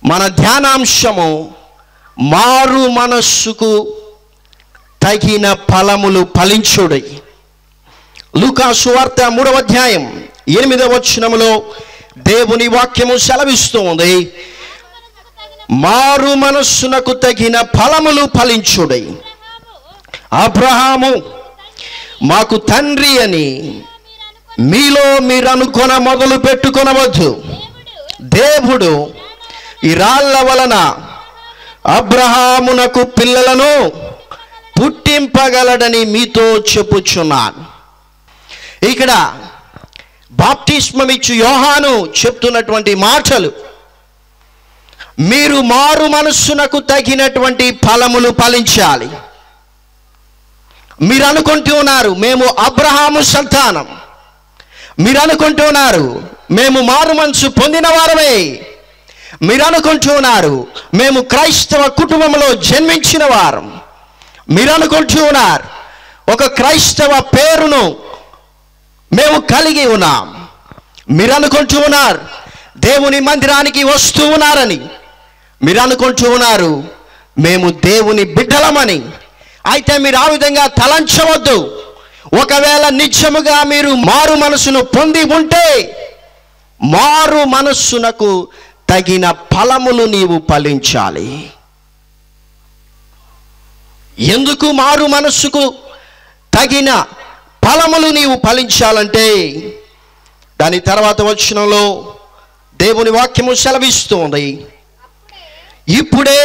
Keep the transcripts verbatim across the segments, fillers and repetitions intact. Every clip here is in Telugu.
మన ధ్యానాంశము మారు మనస్సుకు తగిన ఫలములు ఫలించుడి. లూకా సువార్త మూడవ అధ్యాయం ఎనిమిదవ వచనములో దేవుని వాక్యము సెలవిస్తూ ఉంది, మారు మనస్సునకు తగిన ఫలములు ఫలించుడి. అబ్రహాము మాకు తండ్రి అని మీలో మీరు అనుకొన మొదలు పెట్టుకొనవద్దు. దేవుడు ఈ రాళ్ల వలన అబ్రహామునకు పిల్లలను పుట్టింపగలడని మీతో చెప్పుచున్నాను. ఇక్కడ బాప్తిస్మమిచ్చు యోహాను చెప్తున్నటువంటి మాటలు, మీరు మారు మనస్సునకు తగినటువంటి ఫలములు ఫలించాలి. మీరు అనుకుంటూ ఉన్నారు మేము అబ్రహాము సంతానం, మీరు అనుకుంటూ ఉన్నారు మేము మారు మనసు పొందిన వారమే, మీరు అనుకుంటూ ఉన్నారు మేము క్రైస్తవ కుటుంబంలో జన్మించిన వారం, మీరు అనుకుంటూ ఉన్నారు ఒక క్రైస్తవ పేరును మేము కలిగి ఉన్నాం, మీరు అనుకుంటూ ఉన్నారు దేవుని మందిరానికి వస్తూ ఉన్నారని, మీరు అనుకుంటూ ఉన్నారు మేము దేవుని బిడ్డలమని. అయితే మీరు ఆ విధంగా తలంచవద్దు. ఒకవేళ నిత్యముగా మీరు మారు మనసును పొంది ఉంటే మారు మనస్సునకు తగిన ఫలములు నీవు ఫలించాలి. ఎందుకు మారు మనస్సుకు తగిన ఫలములు నీవు ఫలించాలంటే దాని తర్వాత వచనంలో దేవుని వాక్యము సెలవిస్తుంది, ఇప్పుడే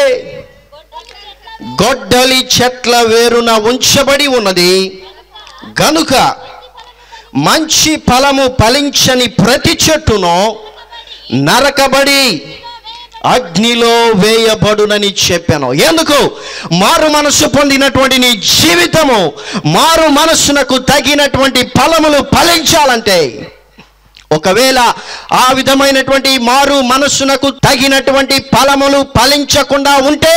గొడ్డలి చెట్ల వేరున ఉంచబడి ఉన్నది గనుక మంచి ఫలము ఫలించని ప్రతి చెట్టును నరకబడి అగ్నిలో వేయబడునని చెప్పాను. ఎందుకు? మారు మనస్సు పొందినటువంటి నీ జీవితము మారు మనస్సునకు తగినటువంటి ఫలములు ఫలించాలంటే, ఒకవేళ ఆ విధమైనటువంటి మారు మనస్సునకు తగినటువంటి ఫలములు ఫలించకుండా ఉంటే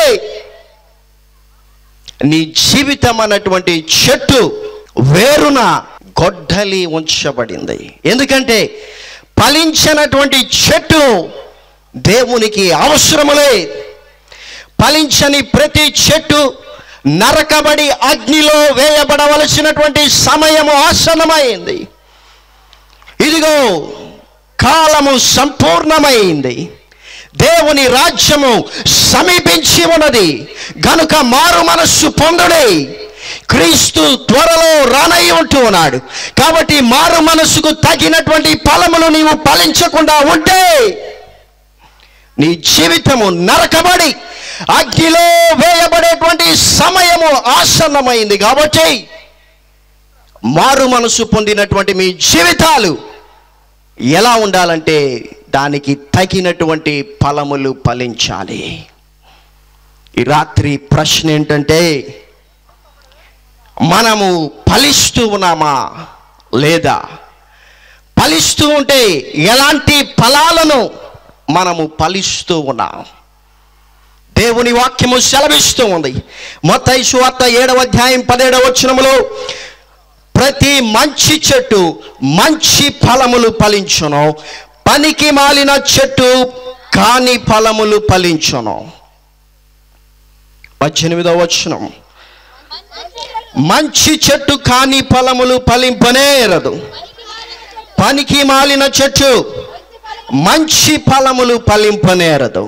నీ జీవితం అన్నటువంటి చెట్టు వేరున గొడ్డలి ఉంచబడింది. ఎందుకంటే ఫలించినటువంటి చెట్టు దేవునికి అవసరములే. ఫలించని ప్రతి చెట్టు నరకబడి అగ్నిలో వేయబడవలసినటువంటి సమయము ఆసన్నమైంది. ఇదిగో కాలము సంపూర్ణమైంది, దేవుని రాజ్యము సమీపించి ఉన్నది గనుక మారు మనస్సు పొందుడి. క్రీస్తు త్వరలో రానై ఉంటూ ఉన్నాడు. కాబట్టి మారు మనస్సుకు తగినటువంటి ఫలములు నీవు ఫలించకుండా ఉంటే నీ జీవితము నరకబడి అగ్నిలో వేయబడేటువంటి సమయము ఆసన్నమైంది. కాబట్టి మారు మనసు పొందినటువంటి మీ జీవితాలు ఎలా ఉండాలంటే దానికి తగినటువంటి ఫలములు ఫలించాలి. ఈ రాత్రి ప్రశ్న ఏంటంటే, మనము ఫలిస్తూ ఉన్నామా లేదా? ఫలిస్తూ ఉంటే ఎలాంటి ఫలాలను మనము ఫలిస్తూ ఉన్నాం? దేవుని వాక్యము సెలవిస్తూ ఉంది. మత్తయి సువార్త ఏడవ అధ్యాయం పదిహేడవ వచనములో, ప్రతి మంచి చెట్టు మంచి ఫలములు ఫలించును, పనికి మాలిన చెట్టు కాని ఫలములు ఫలించును. పద్దెనిమిదవ వచనం, మంచి చెట్టు కాని ఫలములు ఫలింపనేరదు, పనికి మాలిన చెట్టు మంచి ఫలములు ఫలింపనేరదు.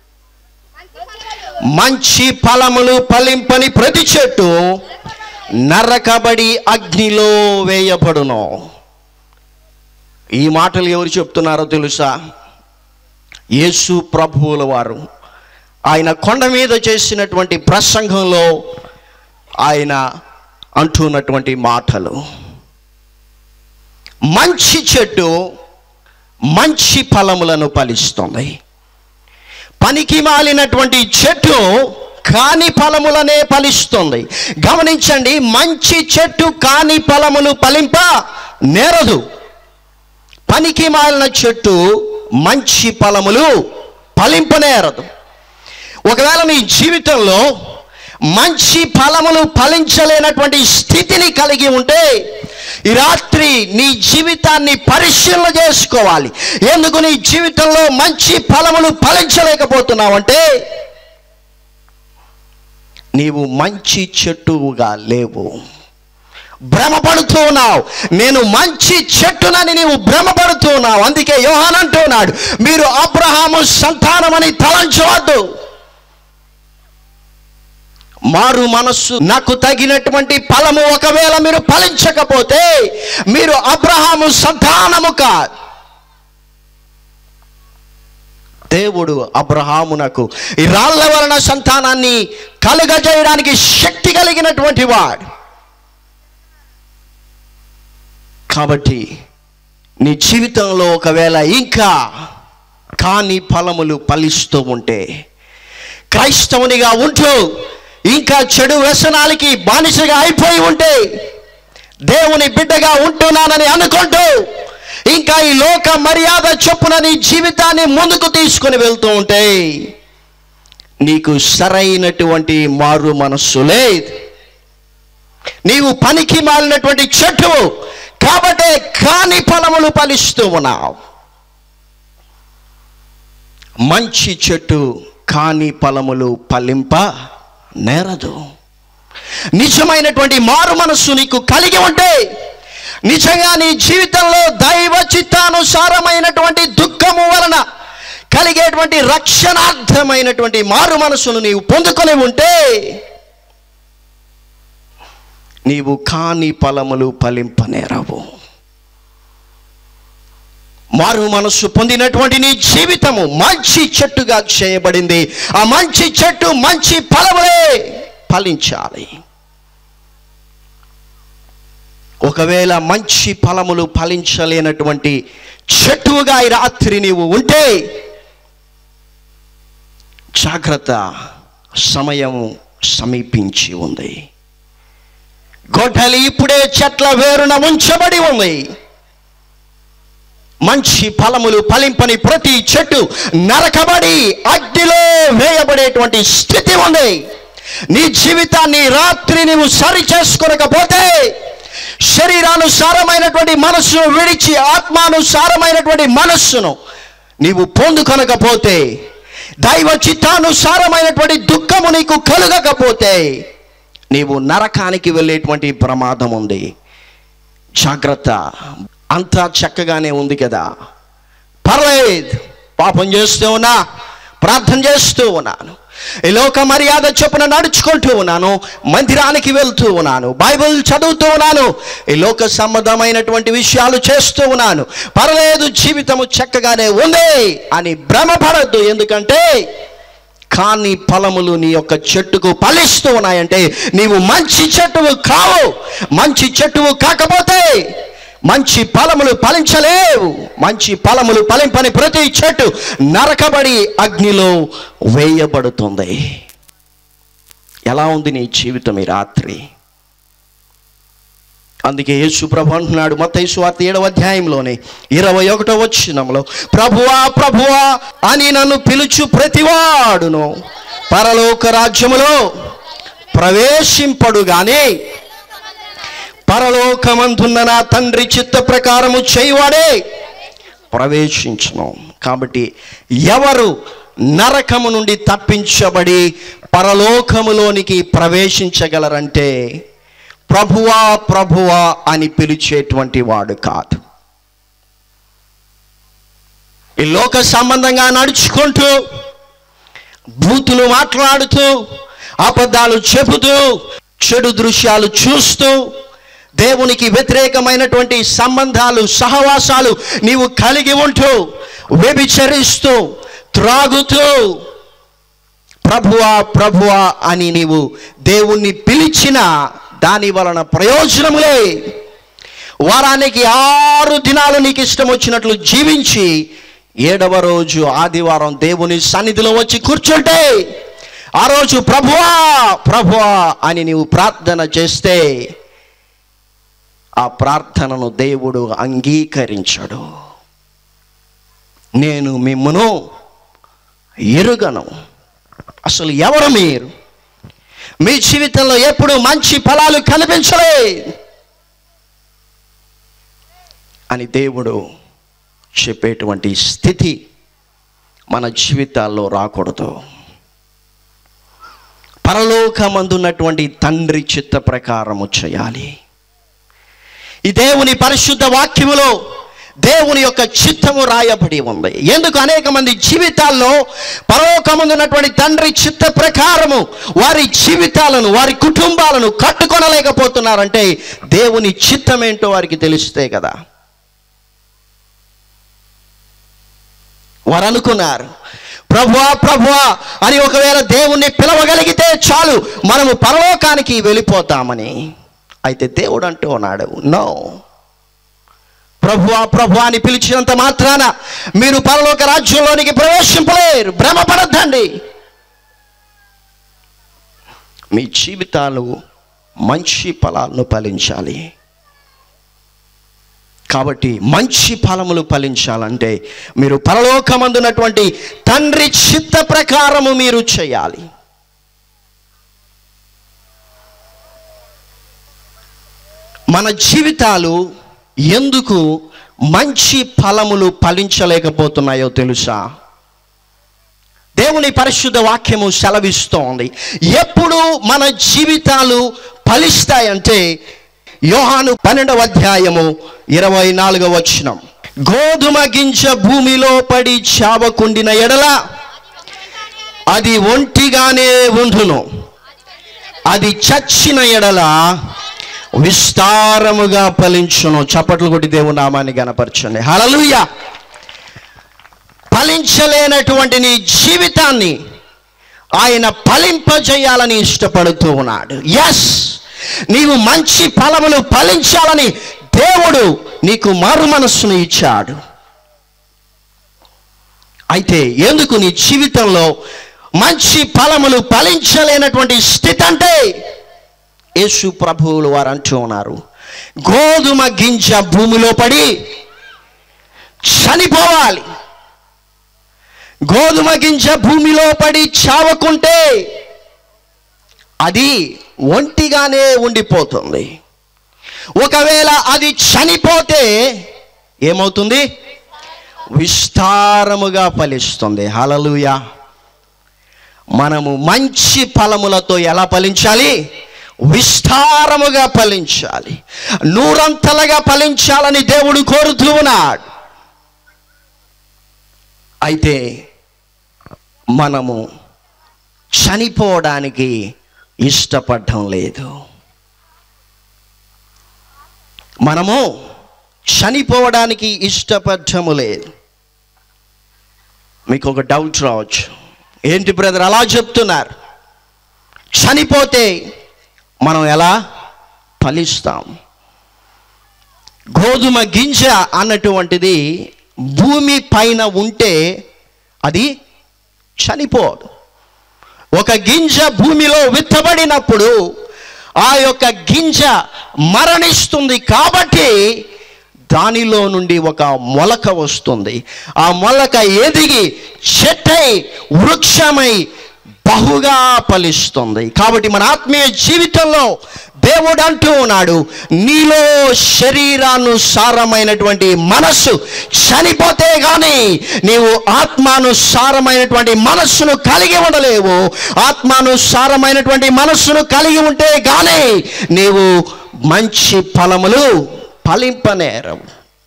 మంచి ఫలములు ఫలింపని ప్రతి చెట్టు నరకబడి అగ్నిలో వేయబడును. ఈ మాటలు ఎవరు చెప్తున్నారో తెలుసా? యేసు ప్రభువుల వారు ఆయన కొండ మీద చేసినటువంటి ప్రసంగంలో ఆయన అంటున్నటువంటి మాటలు. మంచి చెట్టు మంచి ఫలములను ఫలిస్తుంది, పనికి మాలినటువంటి చెట్టు కాని ఫలములనే ఫలిస్తుంది. గమనించండి, మంచి చెట్టు కాని ఫలములు ఫలింప నేరదు, పనికి మాలిన చెట్టు మంచి ఫలములు ఫలింపనేరదు. ఒకవేళ నీ జీవితంలో మంచి ఫలములు ఫలించలేనటువంటి స్థితిని కలిగి ఉంటే ఈ రాత్రి నీ జీవితాన్ని పరిశీలన చేసుకోవాలి. ఎందుకు నీ జీవితంలో మంచి ఫలములు ఫలించలేకపోతున్నావంటే నీవు మంచి చెట్టుగా లేవు, భ్రమపడుతూ ఉన్నావు. నేను మంచి చెట్టునని నీవు భ్రమపడుతూ ఉన్నావు. అందుకే యోహాను అంటున్నాడు, మీరు అబ్రహాము సంతానమని తలంచవద్దు. మారు మనస్సు నాకు తగినటువంటి ఫలము ఒకవేళ మీరు ఫలించకపోతే మీరు అబ్రహాము సంతానము కాదు. దేవుడు అబ్రహామునకు ఈ రాళ్ల వలన సంతానాన్ని కలుగజేయడానికి శక్తి కలిగినటువంటి వాడు. కాబట్టి నీ జీవితంలో ఒకవేళ ఇంకా కాని ఫలములు ఫలిస్తూ ఉంటే, క్రైస్తవునిగా ఉంటూ ఇంకా చెడు వ్యసనాలకి బానిసగా అయిపోయి ఉంటే, దేవుని బిడ్డగా ఉంటున్నానని అనుకుంటూ ఇంకా ఈ లోక మర్యాద చొప్పున నీ జీవితాన్ని ముందుకు తీసుకుని వెళ్తూ ఉంటే నీకు సరైనటువంటి మారు మనస్సు లేదు. నీవు పనికి మాలినటువంటి చెట్టు కాబట్టే కాని ఫలములు ఫలిస్తూ ఉన్నావు. మంచి చెట్టు కాని ఫలములు ఫలింప నేరదు. నిజమైనటువంటి మారు మనస్సు నీకు కలిగి ఉంటే, నిజంగా నీ జీవితంలో దైవ చిత్తానుసారమైనటువంటి దుఃఖము వలన కలిగేటువంటి రక్షణార్థమైనటువంటి మారు మనస్సును నీవు పొందుకొని ఉంటే నీవు కాని ఫలములు ఫలింపనేరవు. మారు మనస్సు పొందినటువంటి నీ జీవితము మంచి చెట్టుగా చేయబడింది. ఆ మంచి చెట్టు మంచి ఫలములే ఫలించాలి. ఒకవేళ మంచి ఫలములు ఫలించలేనటువంటి చెట్టుగా ఈ రాత్రి నీవు ఉంటే జాగ్రత్త, సమయం సమీపించి ఉంది. గొడ్డలి ఇప్పుడే చెట్ల వేరున ఉంచబడి ఉంది. మంచి ఫలములు ఫలింపని ప్రతి చెట్టు నరకబడి అగ్నిలో వేయబడేటువంటి స్థితి ఉంది. నీ జీవితాన్ని రాత్రి నీవు సరి చేసుకోనకపోతే, శరీరానుసారమైనటువంటి మనస్సును విడిచి ఆత్మానుసారమైనటువంటి మనస్సును నీవు పొందుకొనకపోతే, దైవ చిత్తానుసారమైనటువంటి దుఃఖము నీకు కలుగకపోతే నీవు నరకానికి వెళ్ళేటువంటి ప్రమాదం ఉంది. జాగ్రత్త. అంతా చక్కగానే ఉంది కదా, పర్లేదు, పాపం చేస్తూ ఉన్నా, ప్రార్థన చేస్తూ ఉన్నాను, ఈ లోక మర్యాద చొప్పున నడుచుకుంటూ ఉన్నాను, మందిరానికి వెళ్తూ ఉన్నాను, బైబిల్ చదువుతూ ఉన్నాను, ఈ లోక సంబంధమైనటువంటి విషయాలు చేస్తూ ఉన్నాను, పర్లేదు, జీవితము చక్కగానే ఉంది అని భ్రమపడద్దు. ఎందుకంటే కాని ఫలములు నీ యొక్క చెట్టుకు ఫలిస్తూ ఉన్నాయంటే నీవు మంచి చెట్టువు కావు. మంచి చెట్టువు కాకపోతే మంచి ఫలములు ఫలించలేవు. మంచి ఫలములు ఫలింపని ప్రతి చెట్టు నరకబడి అగ్నిలో వేయబడుతుంది. ఎలా ఉంది నీ జీవితం ఈ రాత్రి? అందుకే యేసు ప్రభు అంటున్నాడు మత్తయి సువార్త ఏడవ అధ్యాయంలోనే ఇరవై ఒకటో వచనంలో, ప్రభువా ప్రభువా అని నన్ను పిలుచు ప్రతివాడును పరలోక రాజ్యములో ప్రవేశింపడు గాని పరలోకమందున్న నా తండ్రి చిత్త ప్రకారము చేయువాడే ప్రవేశించును. కాబట్టి ఎవరు నరకము నుండి తప్పించబడి పరలోకములోనికి ప్రవేశించగలరంటే ప్రభువా ప్రభువా అని పిలిచేటువంటి వాడు కాదు. ఈ లోక సంబంధంగా నడుచుకుంటూ, బూతులు మాట్లాడుతూ, అబద్ధాలు చెబుతూ, చెడు దృశ్యాలు చూస్తూ, దేవునికి వ్యతిరేకమైనటువంటి సంబంధాలు, సహవాసాలు నీవు కలిగి ఉంటూ, వ్యభిచరిస్తూ, త్రాగుతూ, ప్రభువా ప్రభువా అని నీవు దేవుణ్ణి పిలిచిన దాని వలన ప్రయోజనములే. వారానికి ఆరు దినాలు నీకు ఇష్టం వచ్చినట్లు జీవించి ఏడవ రోజు ఆదివారం దేవుని సన్నిధిలో వచ్చి కూర్చుంటే, ఆ రోజు ప్రభువా ప్రభువా అని నీవు ప్రార్థన చేస్తే ఆ ప్రార్థనను దేవుడు అంగీకరించడు. నేను మిమ్మును ఎరుగను. అసలు ఎవరు మీరు? మీ జీవితంలో ఎప్పుడు మంచి ఫలాలు కనిపించలేదు. అని దేవుడు చెప్పేటువంటి స్థితి మన జీవితాల్లో రాకూడదు. పరలోకమందున్నటువంటి తండ్రి చిత్త ప్రకారము చేయాలి. ఈ దేవుని పరిశుద్ధ వాక్యములో దేవుని యొక్క చిత్తము రాయబడి ఉంది. ఎందుకు అనేక మంది జీవితాల్లో పరలోకమందున్నటువంటి తండ్రి చిత్త ప్రకారము వారి జీవితాలను, వారి కుటుంబాలను కట్టుకొనలేకపోతున్నారంటే దేవుని చిత్తం ఏంటో వారికి తెలిస్తే కదా. వారు అనుకున్నారు, ప్రభువా ప్రభువా అని ఒకవేళ దేవుణ్ణి పిలవగలిగితే చాలు మనము పరలోకానికి వెళ్ళిపోతామని. అయితే దేవుడు అంటూ ఉన్నాడు, నో, ప్రభువా ప్రభువా అని పిలిచినంత మాత్రాన మీరు పరలోక రాజ్యంలోనికి ప్రవేశింపలేరు. భ్రమపడద్దండి. మీ జీవితాలు మంచి ఫలాలను ఫలించాలి. కాబట్టి మంచి ఫలములు ఫలించాలంటే మీరు పరలోకమందున్నటువంటి తండ్రి చిత్త ప్రకారము మీరు చేయాలి. మన జీవితాలు ఎందుకు మంచి ఫలములు ఫలించలేకపోతున్నాయో తెలుసా? దేవుని పరిశుద్ధ వాక్యము సెలవిస్తోంది. ఎప్పుడు మన జీవితాలు ఫలిస్తాయంటే యోహాను పన్నెండవ అధ్యాయము ఇరవై నాలుగవ వచనం, గోధుమ గింజ భూమిలో పడి చావకుండిన ఎడల అది ఒంటిగానే ఉండును, అది చచ్చిన ఎడల విస్తారముగా ఫలించును. చప్పట్లు కొట్టి దేవుని నామాన్ని గణపరచండి. హల్లెలూయా. ఫలించలేనటువంటి నీ జీవితాన్ని ఆయన ఫలింపజేయాలని ఇష్టపడుతూ ఉన్నాడు. ఎస్, నీవు మంచి ఫలములు ఫలించాలని దేవుడు నీకు మారు మనస్సును ఇచ్చాడు. అయితే ఎందుకు నీ జీవితంలో మంచి ఫలములు ఫలించలేనటువంటి స్థితి అంటే యేసు ప్రభువులు వారు అంటూ ఉన్నారు, గోధుమ గింజ భూమిలో పడి చనిపోవాలి. గోధుమ గింజ భూమిలో పడి చావకుంటే అది ఒంటిగానే ఉండిపోతుంది. ఒకవేళ అది చనిపోతే ఏమవుతుంది? విస్తారముగా ఫలిస్తుంది. హల్లెలూయా. మనము మంచి ఫలములతో ఎలా ఫలించాలి? విస్తారముగా ఫలించాలి, నూరంతలుగా ఫలించాలని దేవుడు కోరుతూ ఉన్నాడు. అయితే మనము చనిపోవడానికి ఇష్టపడటం లేదు. మనము చనిపోవడానికి ఇష్టపడటము లేదు. మీకు ఒక డౌట్ రావచ్చు, ఏంటి బ్రదర్ అలా చెప్తున్నారు? చనిపోతే మనం ఎలా ఫలిస్తాం? గోధుమ గింజ అన్నటువంటిది భూమి పైన ఉంటే అది చనిపోదు. ఒక గింజ భూమిలో విత్తబడినప్పుడు ఆ యొక్క గింజ మరణిస్తుంది. కాబట్టి దానిలో నుండి ఒక మొలక వస్తుంది. ఆ మొలక ఎదిగి చెట్టై వృక్షమై బహుగా ఫలిస్తుంది. కాబట్టి మన ఆత్మీయ జీవితంలో దేవుడు అంటూ ఉన్నాడు, నీలో శరీరానుసారమైనటువంటి మనస్సు చనిపోతే గాని నీవు ఆత్మానుసారమైనటువంటి మనస్సును కలిగి ఉండలేవు. ఆత్మానుసారమైనటువంటి మనస్సును కలిగి ఉంటే గాని నీవు మంచి ఫలములు ఫలింపనేరవు.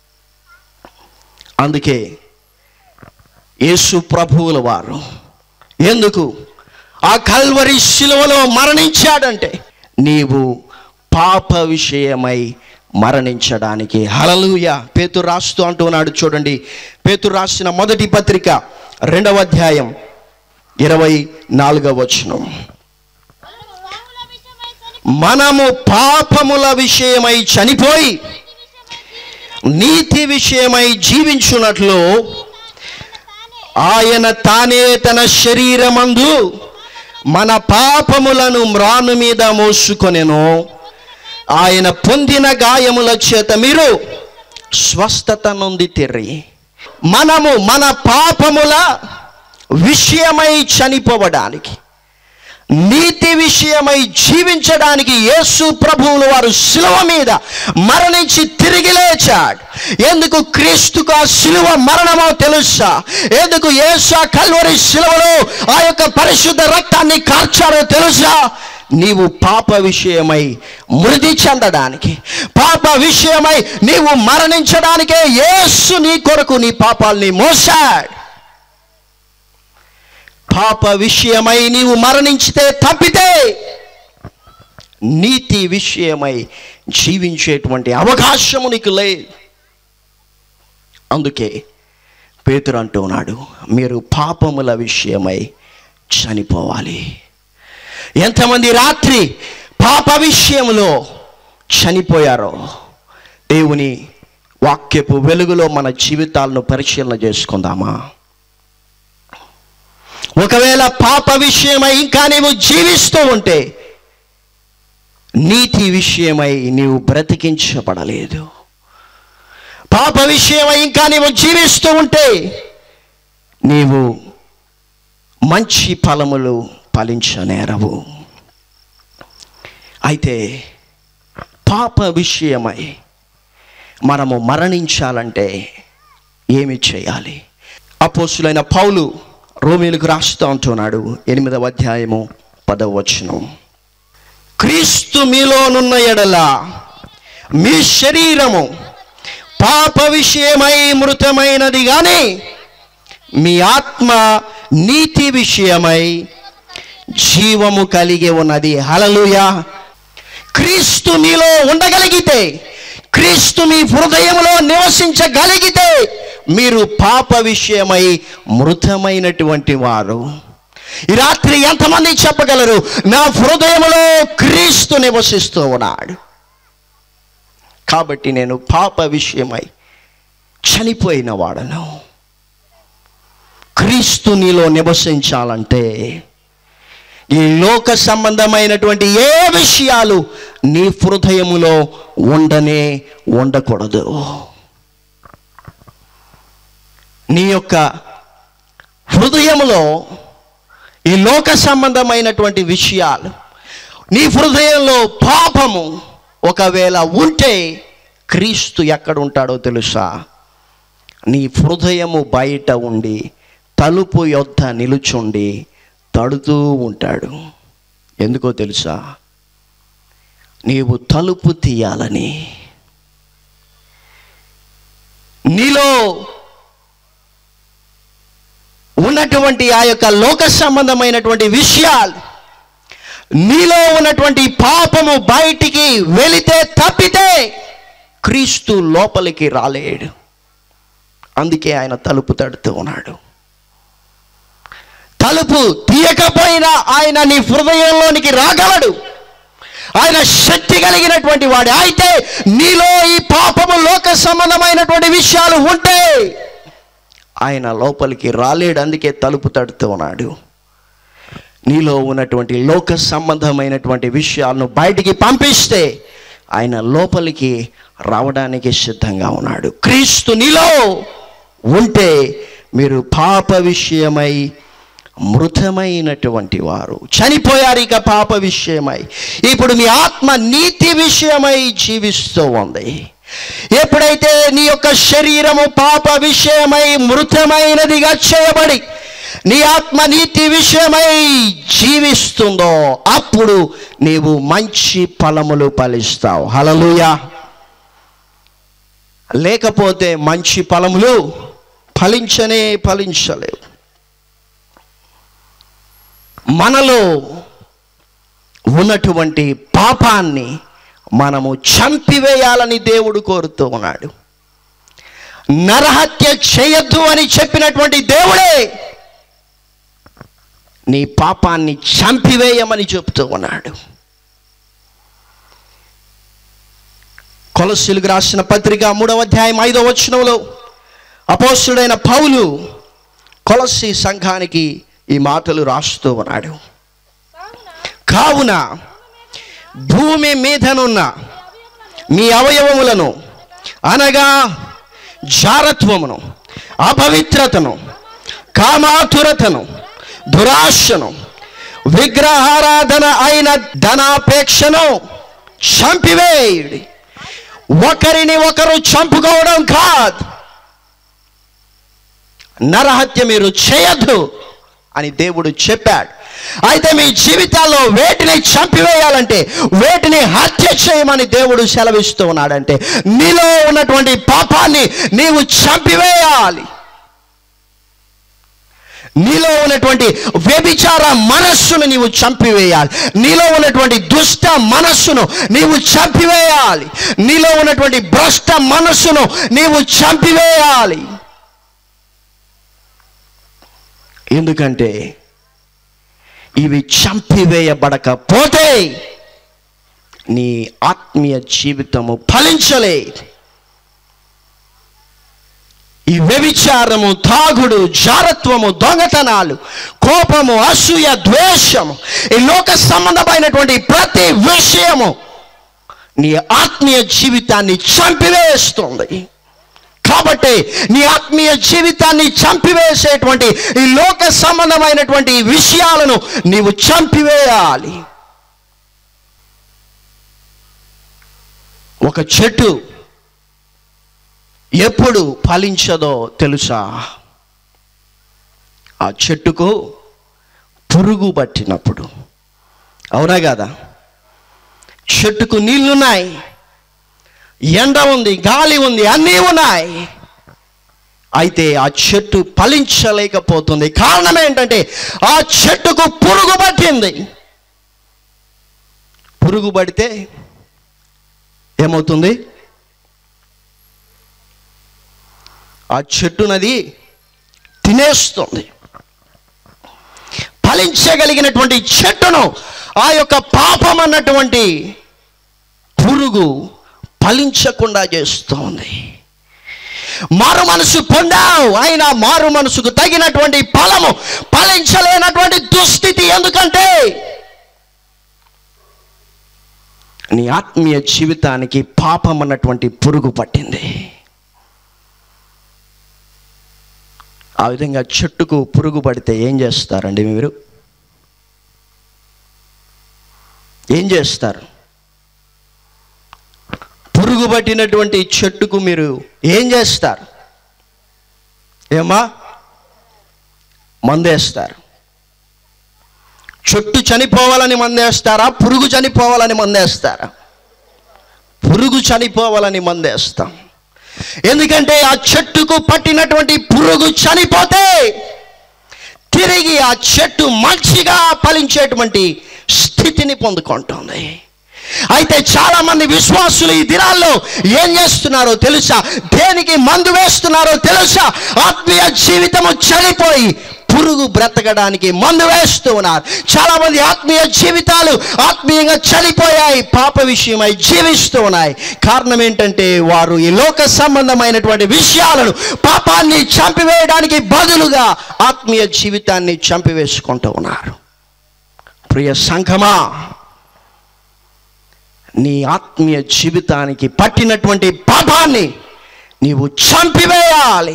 అందుకే యేసు ప్రభువుల వారు ఎందుకు ఆ కల్వరి శిలువలో మరణించాడంటే నీవు పాప విషయమై మరణించడానికి. హల్లెలూయా. పేతురు రాస్తూ అంటున్నాడు, చూడండి, పేతురు రాసిన మొదటి పత్రిక రెండవ అధ్యాయం ఇరవై నాలుగవ వచనం, మనము పాపముల విషయమై చనిపోయి నీతి విషయమై జీవించున్నట్లు ఆయన తానే తన శరీరమందు మన పాపములను మ్రాను మీద మోసుకొనెను. ఆయన పొందిన గాయముల చేత మీరు స్వస్థత నొందితిరి. మనము మన పాపముల విషయమై చనిపోవడానికి, నీతి విషయమై జీవించడానికి యేసు ప్రభువులు వారు శిలువ మీద మరణించి తిరిగి లేచాడు. ఎందుకు క్రీస్తుకు ఆ శిలువ మరణమో తెలుసా? ఎందుకు యేసు ఆ కల్వరి శిలువలో ఆ యొక్క పరిశుద్ధ రక్తాన్ని కార్చారో తెలుసా? నీవు పాప విషయమై మృతి చెందడానికి, పాప విషయమై నీవు మరణించడానికే యేసు నీ కొరకు నీ పాపాల్ని మోసాడు. పాప విషయమై నీవు మరణించితే తప్పితే నీతి విషయమై జీవించేటువంటి అవకాశము నీకు లేదు. అందుకే పేతురు అంటున్నాడు, మీరు పాపముల విషయమై చనిపోవాలి. ఎంతమంది రాత్రి పాప విషయంలో చనిపోయారో దేవుని వాక్యపు వెలుగులో మన జీవితాలను పరిశీలన చేసుకుందామా? ఒకవేళ పాప విషయమై ఇంకా నీవు జీవిస్తూ ఉంటే నీతి విషయమై నీవు బ్రతికించబడలేదు. పాప విషయమై ఇంకా నీవు జీవిస్తూ ఉంటే నీవు మంచి ఫలములు ఫలించనేరవు. అయితే పాప విషయమై మనము మరణించాలంటే ఏమి చేయాలి? అపోస్తులైన పౌలు రోమీయులకు రాస్తూ అంటున్నాడు, ఎనిమిదవ అధ్యాయము పదవ వచనం, క్రీస్తు మీలోనున్న ఎడల మీ శరీరము పాప విషయమై మృతమైనది కానీ మీ ఆత్మ నీతి విషయమై జీవము కలిగి ఉన్నది. హల్లెలూయా. క్రీస్తు మీలో ఉండగలిగితే, క్రీస్తు మీ హృదయంలో నివసించగలిగితే మీరు పాప విషయమై మృతమైనటువంటి వారు. ఈ రాత్రి ఎంతమంది చెప్పగలరు, నా హృదయంలో క్రీస్తు నివసిస్తూ ఉన్నాడు, కాబట్టి నేను పాప విషయమై చనిపోయిన వాడను. క్రీస్తు నీలో నివసించాలంటే ఈ లోక సంబంధమైనటువంటి ఏ విషయాలు నీ హృదయములో ఉండనే ఉండకూడదు. నీ యొక్క హృదయములో ఈ లోక సంబంధమైనటువంటి విషయాలు, నీ హృదయంలో పాపము ఒకవేళ ఉంటే క్రీస్తు ఎక్కడ ఉంటాడో తెలుసా? నీ హృదయము బయట ఉండి తలుపు యొద్ద నిలుచుండి తడుతూ ఉంటాడు. ఎందుకో తెలుసా? నీవు తలుపు తీయాలని. నీలో ఉన్నటువంటి ఆ యొక్క లోక సంబంధమైనటువంటి విషయాలు, నీలో ఉన్నటువంటి పాపము బయటికి వెళితే తప్పితే క్రీస్తు లోపలికి రాలేడు. అందుకే ఆయన తలుపు తడుతూ ఉన్నాడు. తలుపు తీయకపోయినా ఆయన నీ హృదయంలోనికి రాగలడు. ఆయన శక్తి కలిగినటువంటి వాడు. అయితే నీలో ఈ పాపము లోక సంబంధమైనటువంటి విషయాలు ఉంటే ఆయన లోపలికి రాలేడు. అందుకే తలుపు తడుతూ ఉన్నాడు. నీలో ఉన్నటువంటి లోక సంబంధమైనటువంటి విషయాలను బయటికి పంపిస్తే ఆయన లోపలికి రావడానికి సిద్ధంగా ఉన్నాడు. క్రీస్తు నీలో ఉంటే మీరు పాప విషయమై మృతమైనటువంటి వారు, చనిపోయారు. ఇక పాప విషయమై ఇప్పుడు మీ ఆత్మ నీతి విషయమై జీవిస్తూ ఉంది. ఎప్పుడైతే నీ యొక్క శరీరము పాప విషయమై మృతమైనదిగా చేయబడి నీ ఆత్మ నీతి విషయమై జీవిస్తుందో అప్పుడు నీవు మంచి ఫలములు ఫలిస్తావు. హల్లెలూయా. లేకపోతే మంచి ఫలములు ఫలించనే ఫలించలేవు. మనలో ఉన్నటువంటి పాపాన్ని మనము చంపివేయాలని దేవుడు కోరుతూ ఉన్నాడు. నరహత్య చేయొద్దు అని చెప్పినటువంటి దేవుడే నీ పాపాన్ని చంపివేయమని చెప్తూ ఉన్నాడు. కొలస్సీలకు రాసిన పత్రిక మూడవ అధ్యాయం ఐదవ వచనంలో అపోస్తుడైన పౌలు కొలస్సీ సంఘానికి ఈ మాటలు రాస్తూ ఉన్నాడు. కావున భూమి మీదనున్న మీ అవయవములను అనగా జారత్వమును, అపవిత్రతను, కామాతురతను, దురాశను విగ్రహారాధన అయిన ధనాపేక్షను చంపివేయుడి. ఒకరిని ఒకరు చంపుకోవడం కాదు, నరహత్య మీరు చేయొద్దు అని దేవుడు చెప్పాడు. అయితే మీ జీవితాల్లో వేటిని చంపివేయాలంటే, వేటిని హత్య చేయమని దేవుడు సెలవిస్తూ ఉన్నాడంటే, నీలో ఉన్నటువంటి పాపాన్ని నీవు చంపివేయాలి. నీలో ఉన్నటువంటి వ్యభిచార మనస్సును నీవు చంపివేయాలి. నీలో ఉన్నటువంటి దుష్ట మనస్సును నీవు చంపివేయాలి. నీలో ఉన్నటువంటి భ్రష్ట మనస్సును నీవు చంపివేయాలి. ఎందుకంటే ఇవి చంపివేయబడకపోతే నీ ఆత్మీయ జీవితము ఫలించలేదు. ఈ వ్యభిచారము, తాగుడు, జారత్వము, దొంగతనాలు, కోపము, అసూయ, ద్వేషము, ఈ లోక సంబంధమైనటువంటి ప్రతి విషయము నీ ఆత్మీయ జీవితాన్ని చంపివేస్తుంది. కాబట్టి నీ ఆత్మీయ జీవితాన్ని చంపివేసేటువంటి ఈ లోక సంబంధమైనటువంటి విషయాలను నీవు చంపివేయాలి. ఒక చెట్టు ఎప్పుడు ఫలించదో తెలుసా? ఆ చెట్టుకు పురుగు పట్టినప్పుడు. అవునా కదా? చెట్టుకు నీళ్లున్నాయి, ఎండ ఉంది, గాలి ఉంది, అన్నీ ఉన్నాయి. అయితే ఆ చెట్టు ఫలించలేకపోతుంది. కారణం ఏంటంటే ఆ చెట్టుకు పురుగు పట్టింది. పురుగు పడితే ఏమవుతుంది? ఆ చెట్టునది తినేస్తుంది. ఫలించగలిగినటువంటి చెట్టును ఆ యొక్క పాపం అన్నటువంటి పురుగు ఫలించకుండా చేస్తోంది. మారు మనసు పొందావు, అయినా మారు మనసుకు తగినటువంటి ఫలము ఫలించలేనటువంటి దుస్థితి. ఎందుకంటే నీ ఆత్మీయ జీవితానికి పాపం అన్నటువంటి పురుగు పట్టింది. ఆ విధంగా చెట్టుకు పురుగు పడితే ఏం చేస్తారండి మీరు? ఏం చేస్తారు? పురుగు పట్టినటువంటి చెట్టుకు మీరు ఏం చేస్తారు? ఏమా? మందేస్తారు. చెట్టు చనిపోవాలని మందేస్తారా? పురుగు చనిపోవాలని మందేస్తారా? పురుగు చనిపోవాలని మందేస్తాం. ఎందుకంటే ఆ చెట్టుకు పట్టినటువంటి పురుగు చనిపోతే తిరిగి ఆ చెట్టు మంచిగా ఫలించేటువంటి స్థితిని పొందుకుంటుంది. అయితే చాలా మంది విశ్వాసులు ఈ దినాల్లో ఏం చేస్తున్నారో తెలుసా? దేనికి మందు వేస్తున్నారో తెలుసా? ఆత్మీయ జీవితము చనిపోయి పురుగు బ్రతకడానికి మందు వేస్తూ ఉన్నారు. చాలా మంది ఆత్మీయ జీవితాలు ఆత్మీయంగా చనిపోయాయి, పాప విషయమై జీవిస్తూ ఉన్నాయి. కారణం ఏంటంటే వారు ఈ లోక సంబంధమైనటువంటి విషయాలను, పాపాన్ని చంపివేయడానికి బదులుగా ఆత్మీయ జీవితాన్ని చంపివేసుకుంటూ ఉన్నారు. ప్రియ సంఘమా, నీ ఆత్మీయ జీవితానికి పట్టినటువంటి పాపాన్ని నీవు చంపివేయాలి.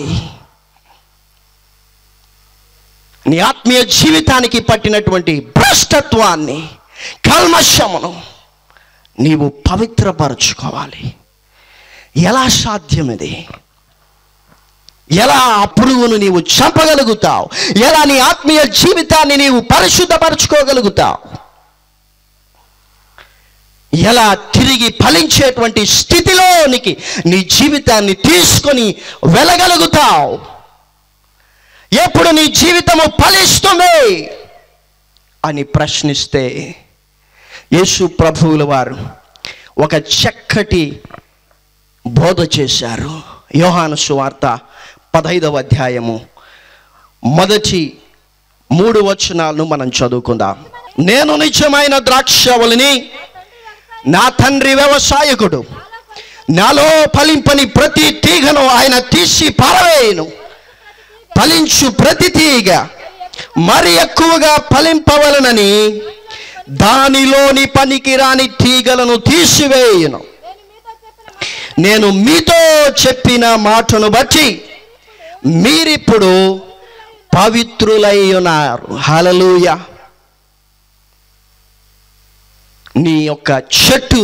నీ ఆత్మీయ జీవితానికి పట్టినటువంటి భ్రష్టత్వాన్ని, కల్మషమును నీవు పవిత్రపరచుకోవాలి. ఎలా సాధ్యం ఇది? ఎలా ఆ పురుగును నీవు చంపగలుగుతావు? ఎలా నీ ఆత్మీయ జీవితాన్ని నీవు పరిశుద్ధపరచుకోగలుగుతావు? ఎలా తిరిగి ఫలించేటువంటి స్థితిలోనికి నీ జీవితాన్ని తీసుకొని వెళ్ళగలుగుతావు? ఎప్పుడు నీ జీవితము ఫలిస్తుంది అని ప్రశ్నిస్తే యేసు ప్రభువుల వారు ఒక చక్కటి బోధ చేశారు. యోహాను సువార్త పదైదవ అధ్యాయము మొదటి మూడు వచనాలను మనం చదువుకుందాం. నేను నిజమైన ద్రాక్షవల్లిని, నా తండ్రి వ్యవసాయకుడు. నాలో ఫలింపని ప్రతి తీగను ఆయన తీసి పారవేయును. ఫలించు ప్రతి తీగ మరి ఎక్కువగా ఫలింపవలనని దానిలోని పనికిరాని తీగలను తీసివేయును. నేను మీతో చెప్పిన మాటను బట్టి మీరిప్పుడు పవిత్రులై ఉన్నారు. హల్లెలూయా. నీ యొక్క చెట్టు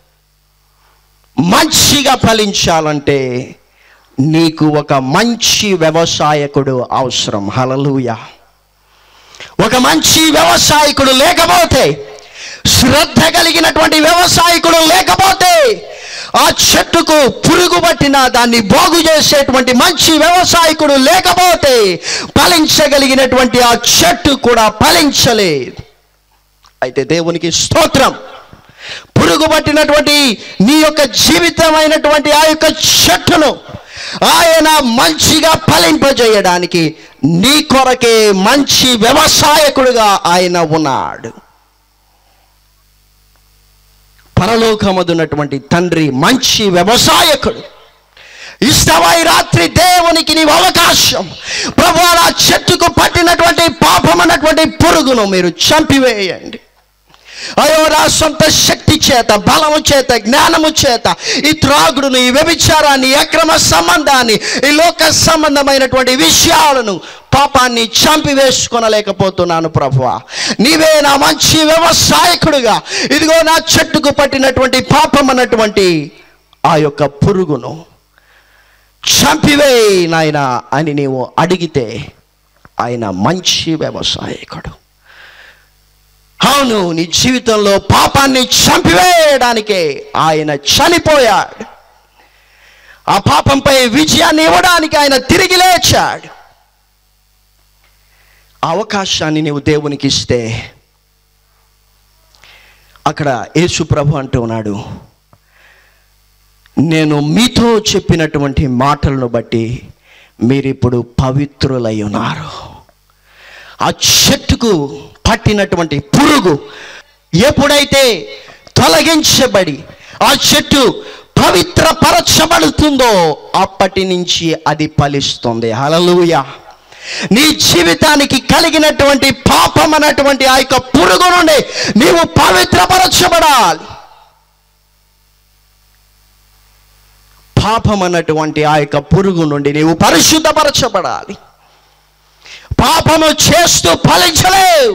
మంచిగా ఫలించాలంటే నీకు ఒక మంచి వ్యవసాయకుడు అవసరం. హల్లెలూయా. ఒక మంచి వ్యవసాయకుడు లేకపోతే, శ్రద్ధ కలిగినటువంటి వ్యవసాయకుడు లేకపోతే, ఆ చెట్టుకు పురుగు పట్టిన దాన్ని బాగు చేసేటువంటి మంచి వ్యవసాయకుడు లేకపోతే, ఫలించగలిగినటువంటి ఆ చెట్టు కూడా ఫలించలేదు. అయితే దేవునికి స్తోత్రం, పురుగు పట్టినటువంటి నీ యొక్క జీవితమైనటువంటి ఆ యొక్క చెట్టును ఆయన మంచిగా ఫలింపజేయడానికి నీ కొరకే మంచి వ్యవసాయకుడుగా ఆయన ఉన్నాడు. పరలోకమందున్నటువంటి తండ్రి మంచి వ్యవసాయకుడు. ఇష్టమై రాత్రి దేవునికి నీవు అవకాశం, ప్రభువా ఆ చెట్టుకు పట్టినటువంటి పాపం అన్నటువంటి పురుగును మీరు చంపివేయండి. అయ్యో, నా సొంత శక్తి చేత, బలము చేత, జ్ఞానము చేత ఈ త్రాగుడును, ఈ వ్యభిచారాన్ని, అక్రమ సంబంధాన్ని, ఈ లోక సంబంధమైనటువంటి విషయాలను, పాపాన్ని చంపివేసుకొనలేకపోతున్నాను ప్రభువా. నీవే నా మంచి వ్యవసాయకుడుగా ఇదిగో నా చెట్టుకు పట్టినటువంటి పాపం అన్నటువంటి ఆ యొక్క పురుగును చంపివేయి నాయనా అని నీవు అడిగితే ఆయన మంచి వ్యవసాయకుడు. అవును, నీ జీవితంలో పాపాన్ని చంపివేయడానికే ఆయన చనిపోయాడు. ఆ పాపంపై విజయాన్ని ఇవ్వడానికి ఆయన తిరిగి లేచాడు. అవకాశాన్ని నీవు దేవునికి ఇస్తే, అక్కడ యేసు ప్రభు అంటూ ఉన్నాడు, నేను మీతో చెప్పినటువంటి మాటలను బట్టి మీరిప్పుడు పవిత్రులై ఉన్నారు. ఆ చెట్టుకు పట్టినటువంటి పురుగు ఎప్పుడైతే తొలగించబడి ఆ చెట్టు పవిత్రపరచబడుతుందో అప్పటి నుంచి అది ఫలిస్తుంది. హల్లెలూయా. నీ జీవితానికి కలిగినటువంటి పాపం అన్నటువంటి ఆ యొక్క పురుగు నుండి నీవు పవిత్రపరచబడాలి. పాపం అన్నటువంటి ఆ యొక్క పురుగు నుండి నీవు పరిశుద్ధపరచబడాలి. పాపము చేస్తూ ఫలించలేవు.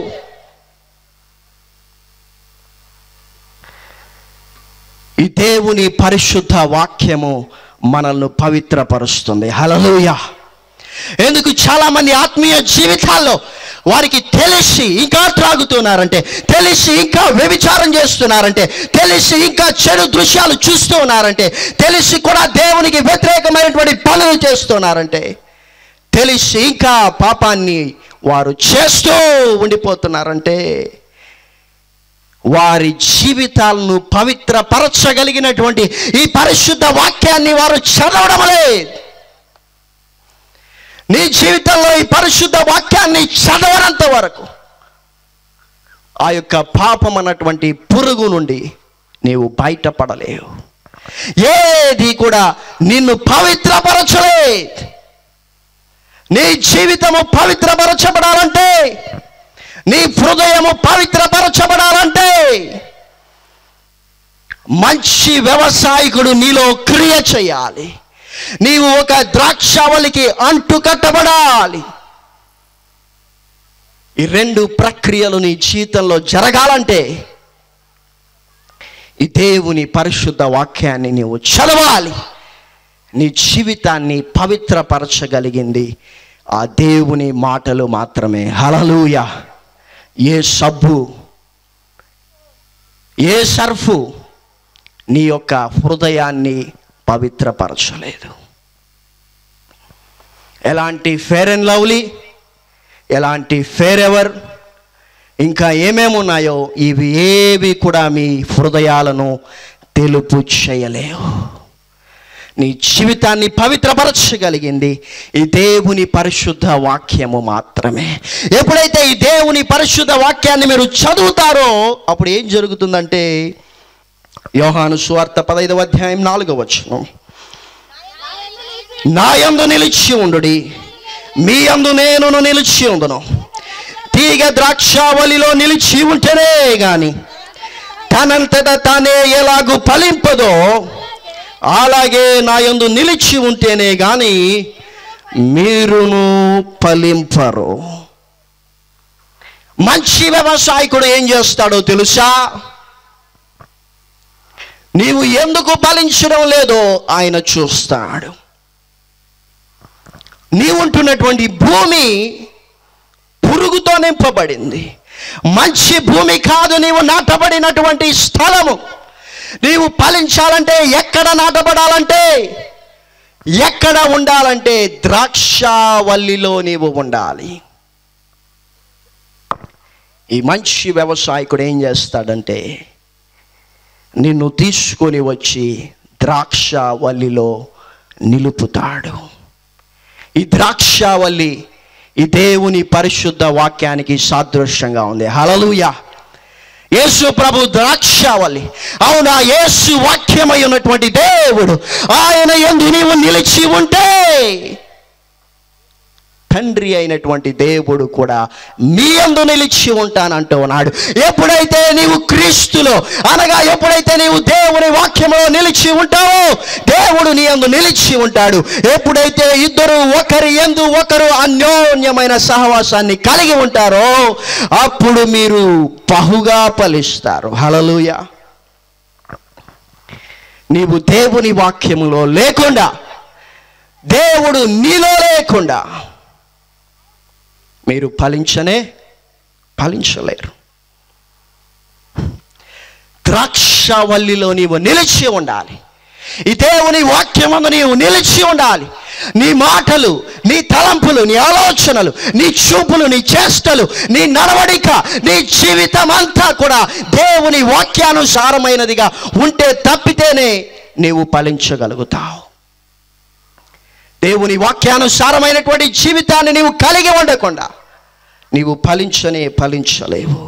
ఈ దేవుని పరిశుద్ధ వాక్యము మనల్ని పవిత్రపరుస్తుంది. హల్లెలూయా. ఎందుకు చాలా మంది ఆత్మీయ జీవితాల్లో వారికి తెలిసి ఇంకా త్రాగుతున్నారంటే, తెలిసి ఇంకా వ్యభిచారం చేస్తున్నారంటే, తెలిసి ఇంకా చెడు దృశ్యాలు చూస్తూ ఉన్నారంటే, తెలిసి కూడా దేవునికి వ్యతిరేకమైనటువంటి పనులు చేస్తున్నారంటే, తెలిసి ఇంకా పాపాన్ని వారు చేస్తూ ఉండిపోతున్నారంటే, వారి జీవితాలను పవిత్రపరచగలిగినటువంటి ఈ పరిశుద్ధ వాక్యాన్ని వారు చదవడం లేదు. నీ జీవితంలో ఈ పరిశుద్ధ వాక్యాన్ని చదవనంత వరకు ఆ యొక్క పాపం అన్నటువంటి పురుగు నుండి నీవు బయటపడలేవు. ఏది కూడా నిన్ను పవిత్రపరచలేదు. నీ జీవితము పవిత్రపరచబడాలంటే, నీ హృదయము పవిత్రపరచబడాలంటే మంచి వ్యవసాయకుడు నీలో క్రియ చేయాలి. నీవు ఒక ద్రాక్షావళికి అంటు కట్టబడాలి. ఈ రెండు ప్రక్రియలు నీ జీవితంలో జరగాలంటే ఈ దేవుని పరిశుద్ధ వాక్యాన్ని నీవు చదవాలి. నీ జీవితాన్ని పవిత్రపరచగలిగింది ఆ దేవుని మాటలు మాత్రమే. హల్లెలూయా. ఏ సబ్బు, ఏ సర్ఫు నీ యొక్క హృదయాన్ని పవిత్రపరచలేదు. ఎలాంటి ఫేర్ అండ్ లవ్లీ, ఎలాంటి ఫేర్ ఎవర్, ఇంకా ఏమేమి ఉన్నాయో ఇవి ఏవి కూడా మీ హృదయాలను తెలుపు చేయలేవు. నీ జీవితాన్ని పవిత్రపరచగలిగింది ఈ దేవుని పరిశుద్ధ వాక్యము మాత్రమే. ఎప్పుడైతే ఈ దేవుని పరిశుద్ధ వాక్యాన్ని మీరు చదువుతారో అప్పుడు ఏం జరుగుతుందంటే, యోహాను సువార్త పదైదవ అధ్యాయం నాలుగవ వచనం, నా యందు నిలిచి ఉండుడి, మీ యందు నేను నిలిచి ఉండును. తీగ ద్రాక్షావళిలో నిలిచి ఉంటేనే గాని తనంతట తానే ఎలాగూ ఫలింపదో, అలాగే నా యందు నిలిచి ఉంటేనే గాని మీరును ఫలింపరు. మంచి వ్యవసాయకుడు ఏం చేస్తాడో తెలుసా? నీవు ఎందుకు ఫలించడం లేదో ఆయన చూస్తాడు. నీవుంటున్నటువంటి భూమి పురుగుతో నింపబడింది. మంచి భూమి కాదు నీవు నాటబడినటువంటి స్థలము. నీవు ఫలించాలంటే ఎక్కడ నాటబడాలంటే, ఎక్కడ ఉండాలంటే ద్రాక్షావల్లిలో నీవు ఉండాలి. ఈ మంచి వ్యవసాయకుడు ఏం చేస్తాడంటే నిన్ను తీసుకొని వచ్చి ద్రాక్షావల్లిలో నిలుపుతాడు. ఈ ద్రాక్షావల్లి ఈ దేవుని పరిశుద్ధ వాక్యానికి సాదృశ్యంగా ఉంది. హల్లెలూయా. యేసు ప్రభు ద్రాక్షావల్లి. అవునా, యేసు వాక్యమై ఉన్నటువంటి దేవుడు. ఆయన యందు నీవు నిలిచి ఉంటే తండ్రి అయినటువంటి దేవుడు కూడా నీ యందు నిలిచి ఉంటానంటూ ఉన్నాడు. ఎప్పుడైతే నీవు క్రీస్తులో, అనగా ఎప్పుడైతే నీవు దేవుని వాక్యంలో నిలిచి ఉంటావో దేవుడు నీ యందు నిలిచి ఉంటాడు. ఎప్పుడైతే ఇద్దరు ఒకరి యందు ఒకరు అన్యోన్యమైన సహవాసాన్ని కలిగి ఉంటారో అప్పుడు మీరు బహుగా ఫలిస్తారు. హల్లెలూయా. నీవు దేవుని వాక్యములో లేకుండా, దేవుడు నీలో లేకుండా మీరు ఫలించనే ఫలించలేరు. ద్రాక్షావల్లిలో నీవు నిలిచి ఉండాలి. ఈ దేవుని వాక్యమందు నీవు నిలిచి ఉండాలి. నీ మాటలు, నీ తలంపులు, నీ ఆలోచనలు, నీ చూపులు, నీ చేష్టలు, నీ నడవడిక, నీ జీవితం అంతా కూడా దేవుని వాక్యానుసారమైనదిగా ఉంటే తప్పితేనే నీవు ఫలించగలుగుతావు. దేవుని వాక్యానుసారమైనటువంటి జీవితాన్ని నీవు కలిగి ఉండకుండా నీవు ఫలించనే ఫలించలేవు.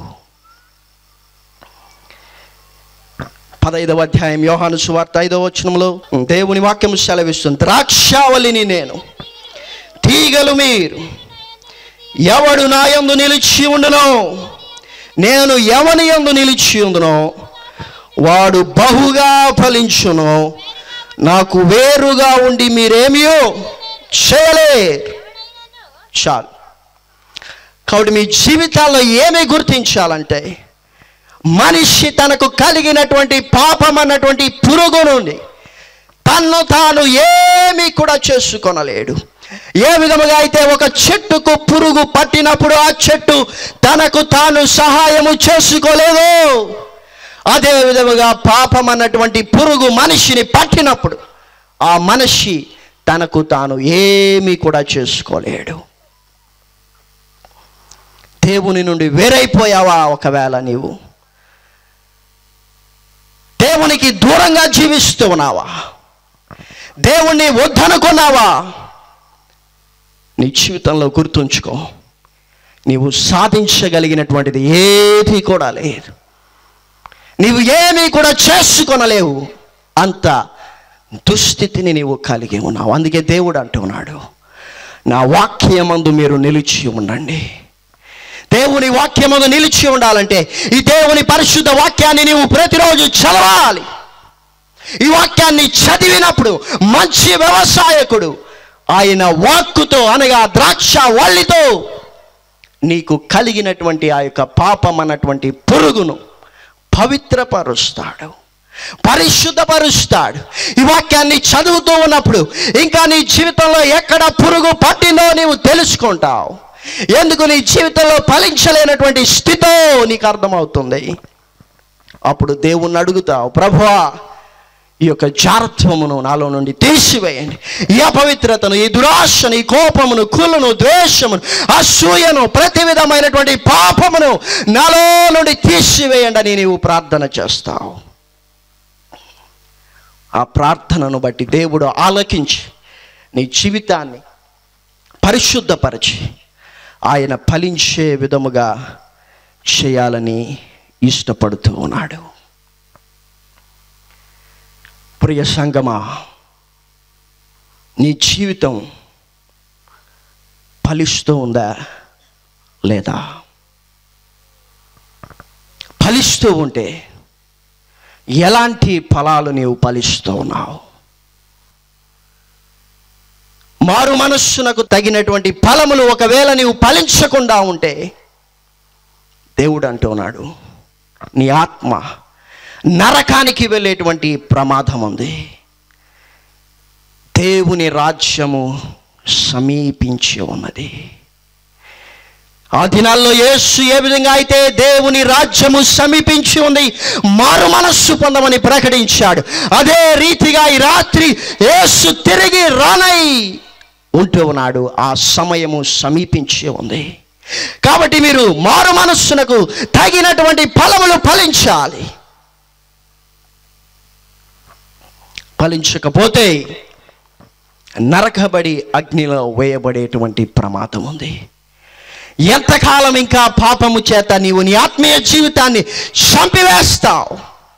పదైదవ అధ్యాయం యోహాను సువార్త ఐదవ వచనంలో దేవుని వాక్యం సెలవిస్తుంది, ద్రాక్షావల్లిని నేను, తీగలు మీరు. ఎవడు నా యందు నిలిచి ఉండునో, నేను ఎవని యందు నిలిచి ఉండునో వాడు బహుగా ఫలించును. నాకు వేరుగా ఉండి మీరేమియో చేయలేరు. చాలు. కాబట్టి మీ జీవితాల్లో ఏమి గుర్తించాలంటే, మనిషి తనకు కలిగినటువంటి పాపం అన్నటువంటి పురుగు నుండి తన్ను తాను ఏమీ కూడా చేసుకొనలేడు. ఏ విధముగా అయితే ఒక చెట్టుకు పురుగు పట్టినప్పుడు ఆ చెట్టు తనకు తాను సహాయము చేసుకోలేదు, అదే విధముగా పాపం అన్నటువంటి పురుగు మనిషిని పట్టినప్పుడు ఆ మనిషి తనకు తాను ఏమీ కూడా చేసుకోలేడు. దేవుని నుండి వేరైపోయావా? ఒకవేళ నీవు దేవునికి దూరంగా జీవిస్తూ ఉన్నావా? దేవుణ్ణి వద్దనుకున్నావా? నీ జీవితంలో గుర్తుంచుకో, నీవు సాధించగలిగినటువంటిది ఏది కూడా లేదు. నీవు ఏమీ కూడా చేసుకొనలేవు. అంత దుస్థితిని నీవు కలిగి ఉన్నావు. అందుకే దేవుడు అంటున్నాడు, నా వాక్యమందు మీరు నిలిచి ఉండండి. దేవుని వాక్యమందు నిలిచి ఉండాలంటే ఈ దేవుని పరిశుద్ధ వాక్యాన్ని నీవు ప్రతిరోజు చదవాలి. ఈ వాక్యాన్ని చదివినప్పుడు మంచి వ్యవసాయకుడు ఆయన వాక్కుతో, అనగా ద్రాక్ష వల్లితో నీకు కలిగినటువంటి ఆ యొక్క పాపం అన్నటువంటి పురుగును పవిత్రపరుస్తాడు, పరిశుద్ధపరుస్తాడు. ఈ వాక్యాన్ని చదువుతూ ఉన్నప్పుడు ఇంకా నీ జీవితంలో ఎక్కడ పురుగు పట్టిందో నీవు తెలుసుకుంటావు. ఎందుకు నీ జీవితంలో ఫలించలేనటువంటి స్థితో నీకు అర్థమవుతుంది. అప్పుడు దేవుణ్ణి అడుగుతావు, ప్రభువా ఈ యొక్క జారత్వమును నాలో నుండి తీసివేయండి, ఈ అపవిత్రతను, ఈ దురాశను, ఈ కోపమును, కులును, ద్వేషమును, అసూయను, ప్రతి విధమైనటువంటి పాపమును నాలో నుండి తీసివేయండి అని నీవు ప్రార్థన చేస్తావు. ఆ ప్రార్థనను బట్టి దేవుడు ఆలకించి నీ జీవితాన్ని పరిశుద్ధపరిచి ఆయన ఫలించే విధముగా చేయాలని ఇష్టపడుతూ ఉన్నాడు. ప్రియ సంగమా, నీ జీవితం ఫలిస్తూ ఉందా లేదా? ఫలిస్తూ ఉంటే ఎలాంటి ఫలాలు నీవు ఫలిస్తూ ఉన్నావు? మారు మనస్సునకు తగినటువంటి ఫలములు ఒకవేళ నీవు ఫలించకుండా ఉంటే దేవుడు అంటున్నాడు, నీ ఆత్మ నరకానికి వెళ్ళేటువంటి ప్రమాదం ఉంది. దేవుని రాజ్యము సమీపించి ఉన్నది. ఆ దినాల్లో యేసు ఏ విధంగా అయితే దేవుని రాజ్యము సమీపించి ఉంది, మారు మనస్సు పొందమని ప్రకటించాడు, అదే రీతిగా ఈ రాత్రి యేసు తిరిగి రానై ఉంటూ ఉన్నాడు. ఆ సమయము సమీపించి ఉంది. కాబట్టి మీరు మారు మనస్సునకు తగినటువంటి ఫలములు ఫలించాలి. ఫలించకపోతే నరకబడి అగ్నిలో వేయబడేటువంటి ప్రమాదం ఉంది. ఎంతకాలం ఇంకా పాపము చేత నీవు నీ ఆత్మీయ జీవితాన్ని చంపివేస్తావు?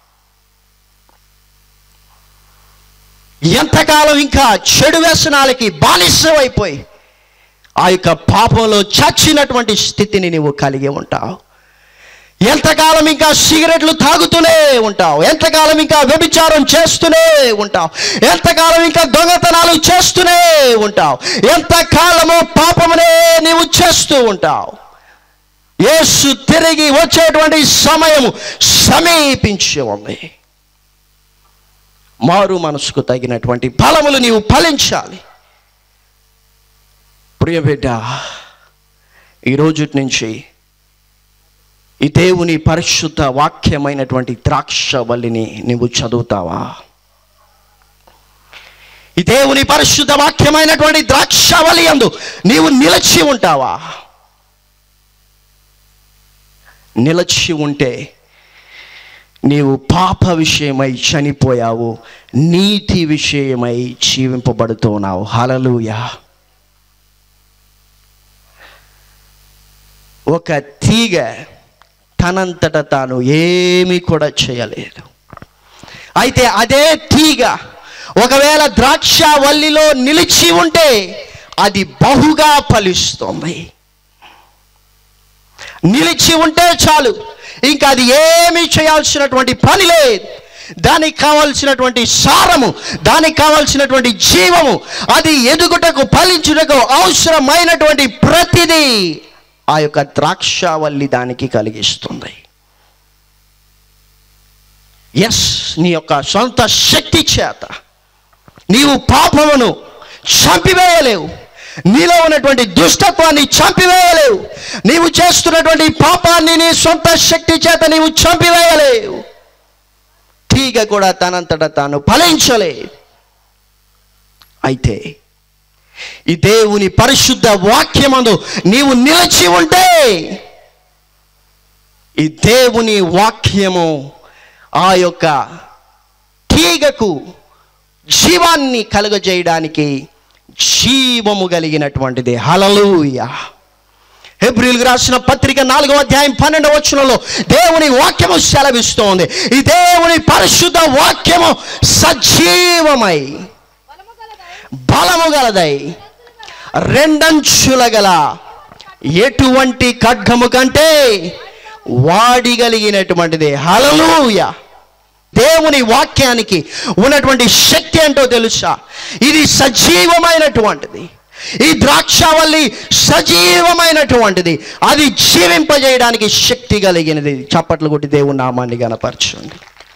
ఎంతకాలం ఇంకా చెడు వ్యసనాలకి బానిసమైపోయి ఆ యొక్క పాపంలో చచ్చినటువంటి స్థితిని నీవు కలిగి ఉంటావు? ఎంతకాలం ఇంకా సిగరెట్లు తాగుతూనే ఉంటావు? ఎంతకాలం ఇంకా వ్యభిచారం చేస్తూనే ఉంటావు? ఎంతకాలం ఇంకా దొంగతనాలు చేస్తూనే ఉంటావు? ఎంతకాలము పాపమునే నీవు చేస్తూ ఉంటావు? యేసు తిరిగి వచ్చేటువంటి సమయము సమీపించి ఉంది. మారు మనసుకు తగినటువంటి ఫలములు నీవు ఫలించాలి. ప్రియ బిడ్డ, ఈ రోజు నుంచి ఈ దేవుని పరిశుద్ధ వాక్యమైనటువంటి ద్రాక్షవల్లిని నీవు చదువుతావా? ఈ దేవుని పరిశుద్ధ వాక్యమైనటువంటి ద్రాక్షవల్లి యందు నీవు నిలిచి ఉంటావా? నిలిచి ఉంటే నీవు పాప విషయమై చనిపోయావు, నీతి విషయమై జీవింపబడుతున్నావు. హల్లెలూయా. ఒక తీగ తనంతట తాను ఏమీ కూడా చేయలేదు. అయితే అదే తీగ ఒకవేళ ద్రాక్షవల్లిలో నిలిచి ఉంటే అది బహుగా ఫలిస్తుంది. నిలిచి ఉంటే చాలు, ఇంకా అది ఏమీ చేయాల్సినటువంటి పని లేదు. దానికి కావాల్సినటువంటి సారము, దానికి కావాల్సినటువంటి జీవము, అది ఎదుగుటకు ఫలించుటకు అవసరమైనటువంటి ప్రతిదీ ఆ యొక్క ద్రాక్షవల్లి దానికి కలిగిస్తుంది. ఎస్, నీ యొక్క సొంత శక్తి చేత నీవు పాపమును చంపివేయలేవు, నీలో ఉన్నటువంటి దుష్టత్వాన్ని చంపివేయలేవు, నీవు చేస్తున్నటువంటి పాపాన్ని నీ సొంత శక్తి చేత నీవు చంపివేయలేవు. తీగ కూడా తనంతట తాను ఫలించలేదు. అయితే ఈ దేవుని పరిశుద్ధ వాక్యమందు నీవు నిలిచి ఉంటే, ఈ దేవుని వాక్యము ఆ యొక్క తీగకు జీవాన్ని కలుగజేయడానికి జీవము కలిగినటువంటిది. హల్లెలూయా. హెబ్రీయులకు రాసిన పత్రిక నాలుగవ అధ్యాయం పన్నెండవ వచనంలో దేవుని వాక్యము సెలవిస్తోంది, ఈ దేవుని పరిశుద్ధ వాక్యము సజీవమై బలము గలదై రెండంచుల గల ఎటువంటి ఖడ్గము కంటే వాడిగలిగినటువంటిది. హల్లెలూయా. దేవుని వాక్యానికి ఉన్నటువంటి శక్తి ఏంటో తెలుసా? ఇది సజీవమైనటువంటిది. ఈ ద్రాక్షవల్లి సజీవమైనటువంటిది, అది జీవింపజేయడానికి శక్తి కలిగినది. చప్పట్లు కొట్టి దేవుని నామాన్ని గణపరచండి.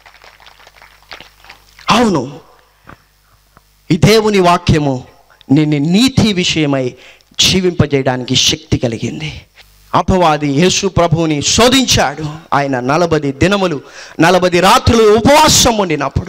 అవును, ఈ దేవుని వాక్యము నిన్ను నీతి విషయమై జీవింపజేయడానికి శక్తి కలిగింది. అపవాది యేసు ప్రభువుని శోధించాడు. ఆయన నలభై దినములు నలభై రాత్రులు ఉపవాసం ఉండినప్పుడు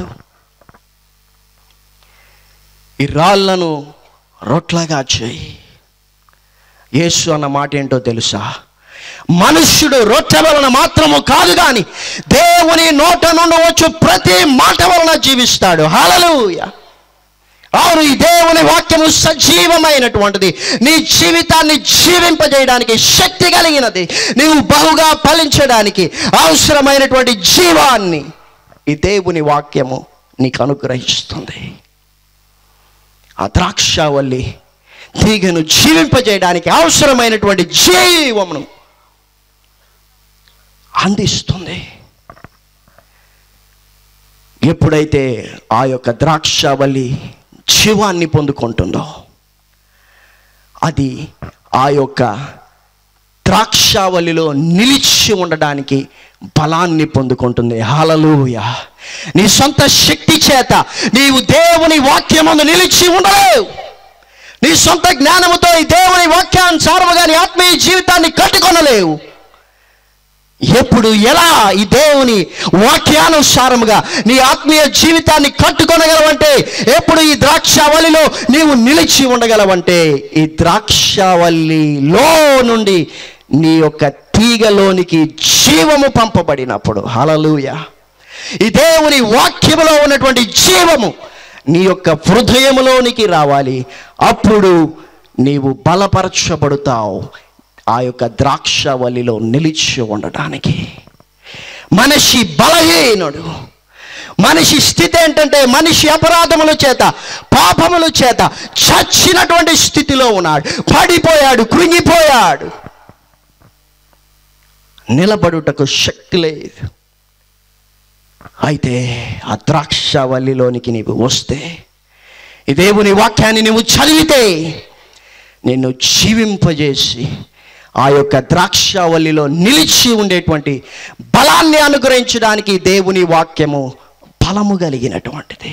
ఈ రాళ్లను రొట్లగా చేయి. యేసు అన్న మాట ఏంటో తెలుసా? మనుష్యుడు రొట్టె వలన మాత్రము కాదు కానీ దేవుని నోట నుండి వచ్చు ప్రతి మాట వలన జీవిస్తాడు. హల్లెలూయా. అవును, ఈ దేవుని వాక్యము సజీవమైనటువంటిది, నీ జీవితాన్ని జీవింపజేయడానికి శక్తి కలిగినది. నీవు బహుగా ఫలించడానికి అవసరమైనటువంటి జీవాన్ని ఈ దేవుని వాక్యము నీకు అనుగ్రహిస్తుంది. ఆ ద్రాక్షవల్లి తీగను జీవింపజేయడానికి అవసరమైనటువంటి జీవమును అందిస్తుంది. ఎప్పుడైతే ఆ యొక్క ద్రాక్షవల్లి జీవాన్ని పొందుకుంటుందో, అది ఆ యొక్క ద్రాక్షవల్లిలో నిలిచి ఉండడానికి బలాన్ని పొందుకుంటుంది. హల్లెలూయా. నీ సొంత శక్తి చేత నీవు దేవుని వాక్యమందు నిలిచి ఉండలేవు. నీ సొంత జ్ఞానముతో ఈ దేవుని వాక్యానుసారముగా నీ ఆత్మీయ జీవితాన్ని కట్టుకొనలేవు. ఎప్పుడు ఎలా ఈ దేవుని వాక్యానుసారముగా నీ ఆత్మీయ జీవితాన్ని కట్టుకొనగలవంటే, ఎప్పుడు ఈ ద్రాక్షావల్లిలో నీవు నిలిచి ఉండగలవంటే, ఈ ద్రాక్షావల్లిలో నుండి నీ యొక్క తీగలోనికి జీవము పంపబడినప్పుడు. హల్లెలూయా. ఈ దేవుని వాక్యములో ఉన్నటువంటి జీవము నీ యొక్క హృదయములోనికి రావాలి. అప్పుడు నీవు బలపరచబడుతావు ఆ యొక్క ద్రాక్షవల్లిలో నిలిచి ఉండటానికి. మనిషి బలహీనుడు. మనిషి స్థితి ఏంటంటే, మనిషి అపరాధముల చేత పాపముల చేత చచ్చినటువంటి స్థితిలో ఉన్నాడు. పడిపోయాడు, కృంగిపోయాడు. నిలబడుటకు శక్తి లేదు. అయితే ఆ ద్రాక్షవల్లిలోనికి నీవు వస్తే, ఈ దేవుని వాక్యాన్ని నీవు చదివితే, నిన్ను జీవింపజేసి ఆ యొక్క ద్రాక్షవల్లిలో నిలిచి ఉండేటువంటి బలాన్ని అనుగ్రహించడానికి దేవుని వాక్యము బలము కలిగినటువంటిది.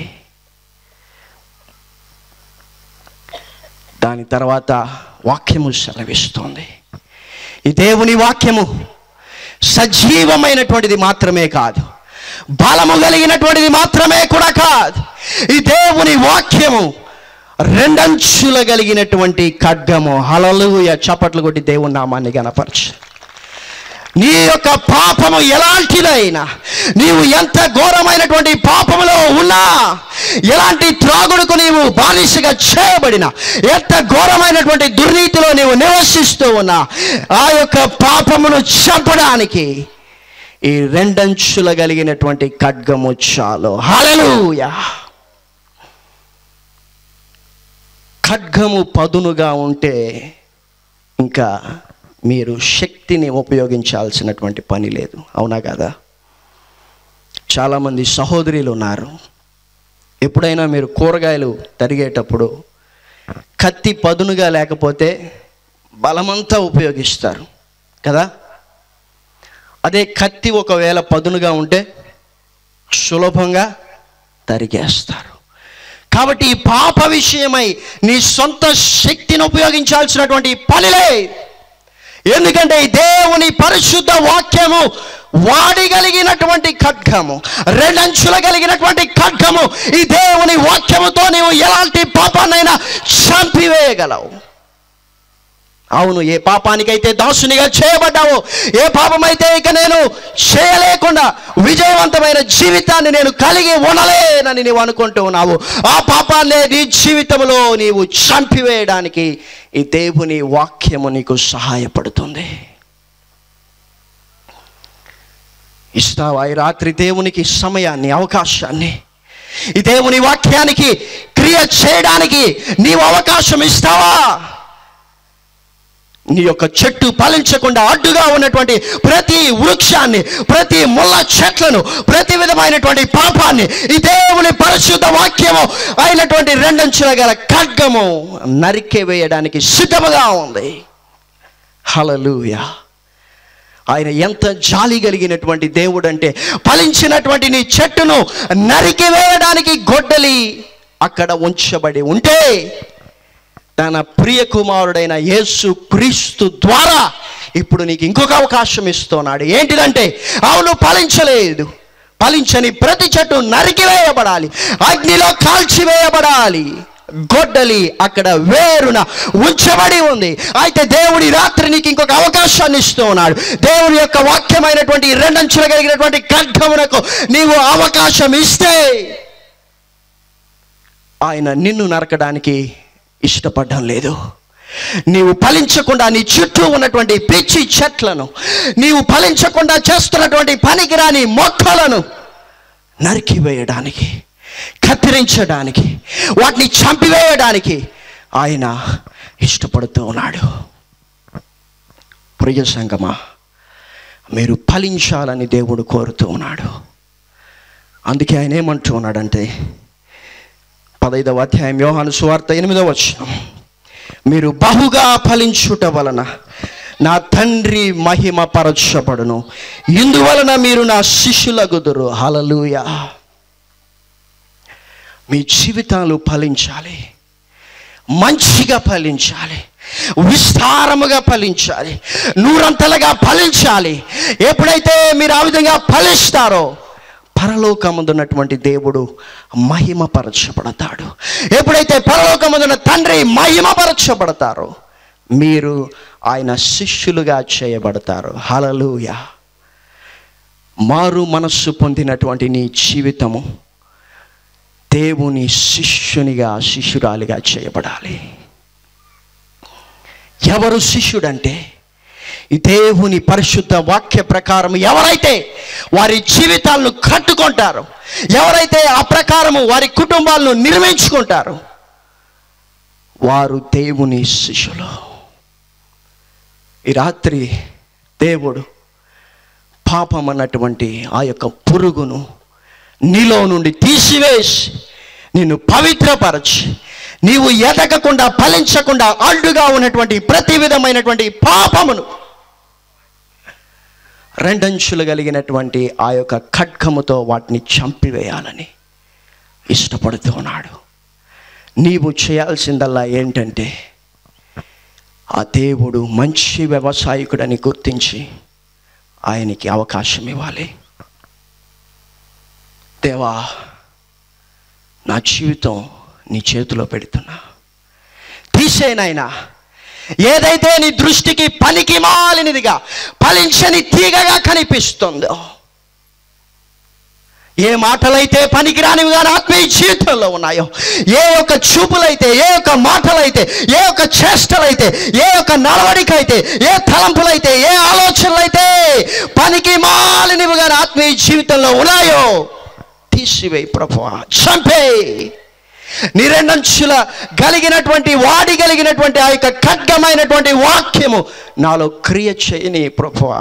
దాని తర్వాత వాక్యము సెలవిస్తుంది, ఈ దేవుని వాక్యము సజీవమైనటువంటిది మాత్రమే కాదు, బలము కలిగినటువంటిది మాత్రమే కూడా కాదు. ఈ దేవుని వాక్యము రెండంచుల కలిగినటువంటి ఖడ్గము. హల్లెలూయా. చప్పట్లు కొట్టి దేవుని నామాన్ని గణపరచు. నీ యొక్క పాపము ఎలాంటిదైనా, నీవు ఎంత ఘోరమైనటువంటి పాపములో ఉన్నా, ఎలాంటి త్రాగుడుకు నీవు బానిసగా చేయబడినా, ఎంత ఘోరమైనటువంటి దుర్నీతిలో నీవు నివసిస్తూ ఉన్నా, ఆ యొక్క పాపమును చంపడానికి ఈ రెండంచుల కలిగినటువంటి ఖడ్గము చాలు. హల్లెలూయా. ఖడ్గము పదునుగా ఉంటే ఇంకా మీరు శక్తిని ఉపయోగించాల్సినటువంటి పని లేదు. అవునా కదా? చాలామంది సహోదరులు ఉన్నారు, ఎప్పుడైనా మీరు కూరగాయలు తరిగేటప్పుడు కత్తి పదునుగా లేకపోతే బలమంతా ఉపయోగిస్తారు కదా. అదే కత్తి ఒకవేళ పదునుగా ఉంటే సులభంగా తరిగేస్తారు. కాబట్టి ఈ పాప విషయమై నీ సొంత శక్తిని ఉపయోగించాల్సినటువంటి పని లేదు. ఎందుకంటే ఈ దేవుని పరిశుద్ధ వాక్యము వాడగలిగినటువంటి ఖడ్గము, రెండంచుల కలిగినటువంటి ఖడ్గము. ఈ దేవుని వాక్యముతో నీవు ఎలాంటి పాపాన్నైనా చంపివేయగలవు. అవును, ఏ పాపానికైతే దాసునిగా చేయబడ్డావో, ఏ పాపమైతే ఇక నేను చేయలేకుండా విజయవంతమైన జీవితాన్ని నేను కలిగి ఉండలేనని నీవు అనుకుంటూ ఉన్నావు, ఆ పాపాన్ని నీ జీవితంలో నీవు చంపివేయడానికి ఈ దేవుని వాక్యము నీకు సహాయపడుతుంది. ఇస్తావా ఈ రాత్రి దేవునికి సమయాన్ని, అవకాశాన్ని? ఈ దేవుని వాక్యానికి క్రియ చేయడానికి నీవు అవకాశం ఇస్తావా? నీ యొక్క చెట్టు ఫలించకుండా అడ్డుగా ఉన్నటువంటి ప్రతి వృక్షాన్ని, ప్రతి ముళ్ళ చెట్లను, ప్రతి విధమైనటువంటి పాపాన్ని ఈ దేవుని పరిశుద్ధ వాక్యము అయినటువంటి రెండంచుల గల ఖడ్గము నరికే వేయడానికి సిద్ధముగా ఉంది. హల్లెలూయా. ఆయన ఎంత జాలి కలిగినటువంటి దేవుడు అంటే, ఫలించినటువంటి నీ చెట్టును నరికి వేయడానికి గొడ్డలి అక్కడ ఉంచబడి ఉంటే, తన ప్రియ కుమారుడైన యేసు క్రీస్తు ద్వారా ఇప్పుడు నీకు ఇంకొక అవకాశం ఇస్తున్నాడు. ఏంటిదంటే, అవును ఫలించలేదు, ఫలించని ప్రతి చెట్టు నరికివేయబడాలి, అగ్నిలో కాల్చివేయబడాలి. గొడ్డలి అక్కడ వేరున ఉంచబడి ఉంది. అయితే దేవుడి రాత్రి నీకు ఇంకొక అవకాశాన్ని ఇస్తూ ఉన్నాడు. దేవుడి యొక్క వాక్యమైనటువంటి రెండంచులు కలిగినటువంటి ఖడ్గమునకు నీవు అవకాశం ఇస్తే, ఆయన నిన్ను నరకడానికి ఇష్టపడడం లేదు. నీవు ఫలించకుండా నీ చుట్టూ ఉన్నటువంటి పిచ్చి చెట్లను, నీవు ఫలించకుండా చేస్తున్నటువంటి పనికిరాని మొక్కలను నరికివేయడానికి, కత్తిరించడానికి, వాటిని చంపివేయడానికి ఆయన ఇష్టపడుతూ ఉన్నాడు. ప్రియ సంగమా, మీరు ఫలించాలని దేవుడు కోరుతూ ఉన్నాడు. అందుకే ఆయన ఏమంటూ ఉన్నాడంటే, పదైదవ అధ్యాయం యోహాను సువార్త ఎనిమిదవ వచనం, మీరు బహుగా ఫలించుట వలన నా తండ్రి మహిమ పరచబడును, ఇందువలన మీరు నా శిష్యులగుదురు. హల్లెలూయా. మీ జీవితాలు ఫలించాలి, మంచిగా ఫలించాలి, విస్తారముగా ఫలించాలి, నూరంతలుగా ఫలించాలి. ఎప్పుడైతే మీరు ఆ విధంగా ఫలిస్తారో పరలోకమందున్నటువంటి దేవుడు మహిమపరచబడతాడు. ఎప్పుడైతే పరలోకమందున్న తండ్రి మహిమపరచబడతారో మీరు ఆయన శిష్యులుగా చేయబడతారు. హల్లెలూయా. మారు మనస్సు పొందినటువంటి నీ జీవితము దేవుని శిష్యునిగా, శిష్యురాలిగా చేయబడాలి. ఎవరు శిష్యుడంటే ఈ దేవుని పరిశుద్ధ వాక్య ప్రకారం ఎవరైతే వారి జీవితాలను కట్టుకుంటారో, ఎవరైతే ఆ ప్రకారము వారి కుటుంబాలను నిర్మించుకుంటారో వారు దేవుని శిష్యులు. ఈ రాత్రి దేవుడు పాపం అన్నటువంటి ఆ యొక్క పురుగును నీలో నుండి తీసివేసి నిన్ను పవిత్రపరచి నీవు ఎదగకుండా ఫలించకుండా అడ్డుగా ఉన్నటువంటి ప్రతి విధమైనటువంటి పాపమును రెండంచులు కలిగినటువంటి ఆ యొక్క ఖడ్గముతో వాటిని చంపివేయాలని ఇష్టపడుతూ ఉన్నాడు. నీవు చేయాల్సిందల్లా ఏంటంటే ఆ దేవుడు మంచి వ్యవసాయకుడని గుర్తించి ఆయనకి అవకాశం ఇవ్వాలి. దేవా, నా జీవితం నీ చేతిలో పెడుతున్నా, తీసేనైనా ఏదైతే నీ దృష్టికి పనికి మాలినదిగా ఫలించని తీగగా కనిపిస్తుందో, ఏ మాటలైతే పనికిరానివిగా ఆత్మీయ జీవితంలో ఉన్నాయో, ఏ యొక్క చూపులైతే, ఏ యొక్క మాటలైతే, ఏ యొక్క చేష్టలైతే, ఏ యొక్క నడవడికైతే, ఏ తలంపులైతే, ఏ ఆలోచనలైతే పనికి మాలినవిగా ఆత్మీయ జీవితంలో ఉన్నాయో తీసివేయి ప్రభువా, చంపేయి. నీ రెండంచుల కలిగినటువంటి వాడి కలిగినటువంటి ఆ యొక్క ఖడ్గమైనటువంటి వాక్యము నాలో క్రియ చేయని ప్రభువా.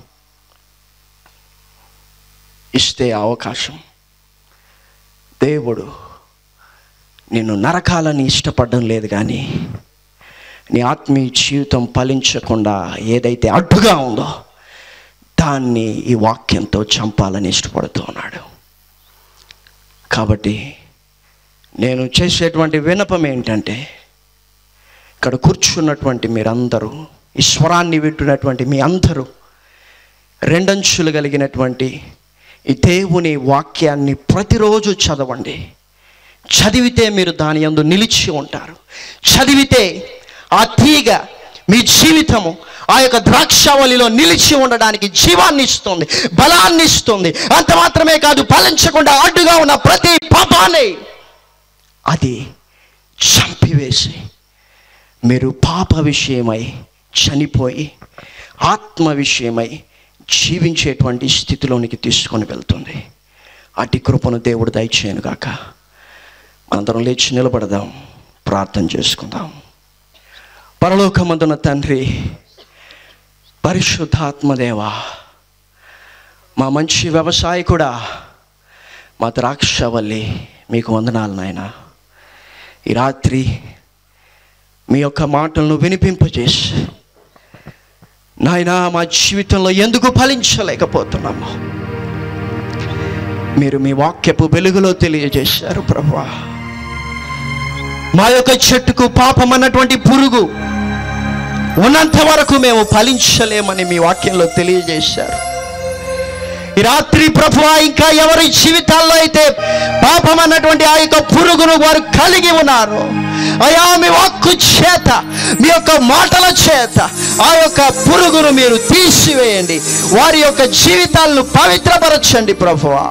ఇస్తే అవకాశం దేవుడు నిన్ను నరకాలని ఇష్టపడడం లేదు, కానీ నీ ఆత్మీయ జీవితం ఫలించకుండా ఏదైతే అడ్డుగా ఉందో దాన్ని ఈ వాక్యంతో చంపాలని ఇష్టపడుతూ ఉన్నాడు. కాబట్టి నేను చేసేటువంటి విన్నపం ఏంటంటే, ఇక్కడ కూర్చున్నటువంటి మీరందరూ, ఈ స్వరాన్ని వింటున్నటువంటి మీ అందరూ రెండంచులు కలిగినటువంటి ఈ దేవుని వాక్యాన్ని ప్రతిరోజు చదవండి. చదివితే మీరు దాని యందు నిలిచి ఉంటారు. చదివితే ఆ తీగ మీ జీవితము ఆ యొక్క ద్రాక్షావళిలో నిలిచి ఉండడానికి జీవాన్ని ఇస్తుంది, బలాన్ని ఇస్తుంది. అంత మాత్రమే కాదు, ఫలించకుండా అడ్డుగా ఉన్న ప్రతి పాపాన్ని అది చంపివేసి మీరు పాప విషయమై చనిపోయి ఆత్మ విషయమై జీవించేటువంటి స్థితిలోనికి తీసుకొని వెళ్తుంది. అటు కృపను దేవుడు దయచేయను గాక. మనందరం లేచి నిలబడదాం, ప్రార్థన చేసుకుందాం. పరలోకమందున్న తండ్రి, పరిశుద్ధాత్మదేవా, మా మంచి వ్యవసాయకుడా, మా ద్రాక్షవల్లి, మీకు వందనాలు నాయనా. ఈ రాత్రి మీ యొక్క మాటలను వినిపింపజేసి నాయనా మా జీవితంలో ఎందుకు ఫలించలేకపోతున్నాము మీరు మీ వాక్యపు వెలుగులో తెలియజేశారు ప్రభువా. మా యొక్క చెట్టుకు పాపం అన్నటువంటి పురుగు ఉన్నంత వరకు మేము ఫలించలేమని మీ వాక్యంలో తెలియజేశారు. ఈ రాత్రి ప్రభువా, ఇంకా ఎవరి జీవితాల్లో అయితే పాపం అన్నటువంటి ఆ యొక్క పురుగును వారు కలిగి ఉన్నారు, అయా మీ వాక్కు చేత, మీ యొక్క మాటల చేత ఆ యొక్క పురుగును మీరు తీసివేయండి. వారి యొక్క జీవితాలను పవిత్రపరచండి ప్రభువా.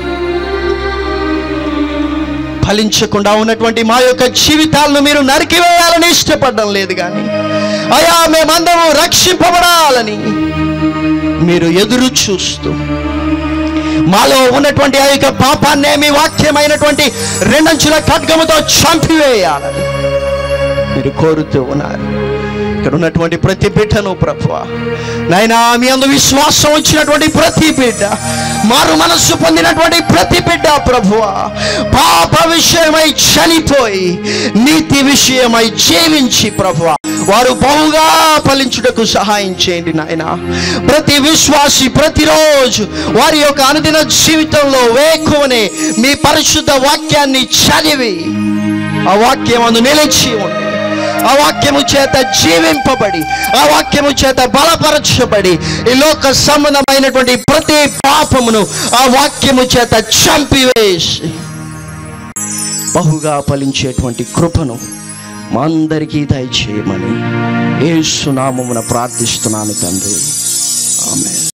ఫలించకుండా ఉన్నటువంటి మా యొక్క జీవితాలను మీరు నరికివేయాలని ఇష్టపడడం లేదు, కానీ అయా మేమందరూ రక్షింపబడాలని మీరు ఎదురు చూస్తూ మాలో ఉన్నటువంటి ఆ యొక్క పాపాన్నే మీ వాక్యమైనటువంటి రెండంచుల ఖడ్గముతో చంపివేయాలని మీరు కోరుతూ ఉన్నారు. ఇక్కడ ఉన్నటువంటి ప్రతి బిడ్డను ప్రభువా నాయనా, మీ అందు విశ్వాసం వచ్చినటువంటి ప్రతి బిడ్డ, మారు మనస్సు పొందినటువంటి ప్రతి బిడ్డ ప్రభువా, పాప విషయమై చనిపోయి నీతి విషయమై జీవించి ప్రభువా వారు బహుగా ఫలించుటకు సహాయం చేయండి నాయన. ప్రతి విశ్వాసి ప్రతిరోజు వారి యొక్క అనుదిన జీవితంలో వేకువనే మీ పరిశుద్ధ వాక్యాన్ని చదివి ఆ వాక్యం అందు నిలిచి ఉండి, ఆ వాక్యము చేత జీవింపబడి, ఆ వాక్యము చేత బలపరచబడి ఈ లోక సంబంధమైనటువంటి ప్రతి పాపమును ఆ వాక్యము చేత చంపివేసి బహుగా ఫలించేటువంటి కృపను మా అందరికీ దయచేయమని యేసు నామమున ప్రార్థిస్తున్నాను తండ్రి. ఆమేన్.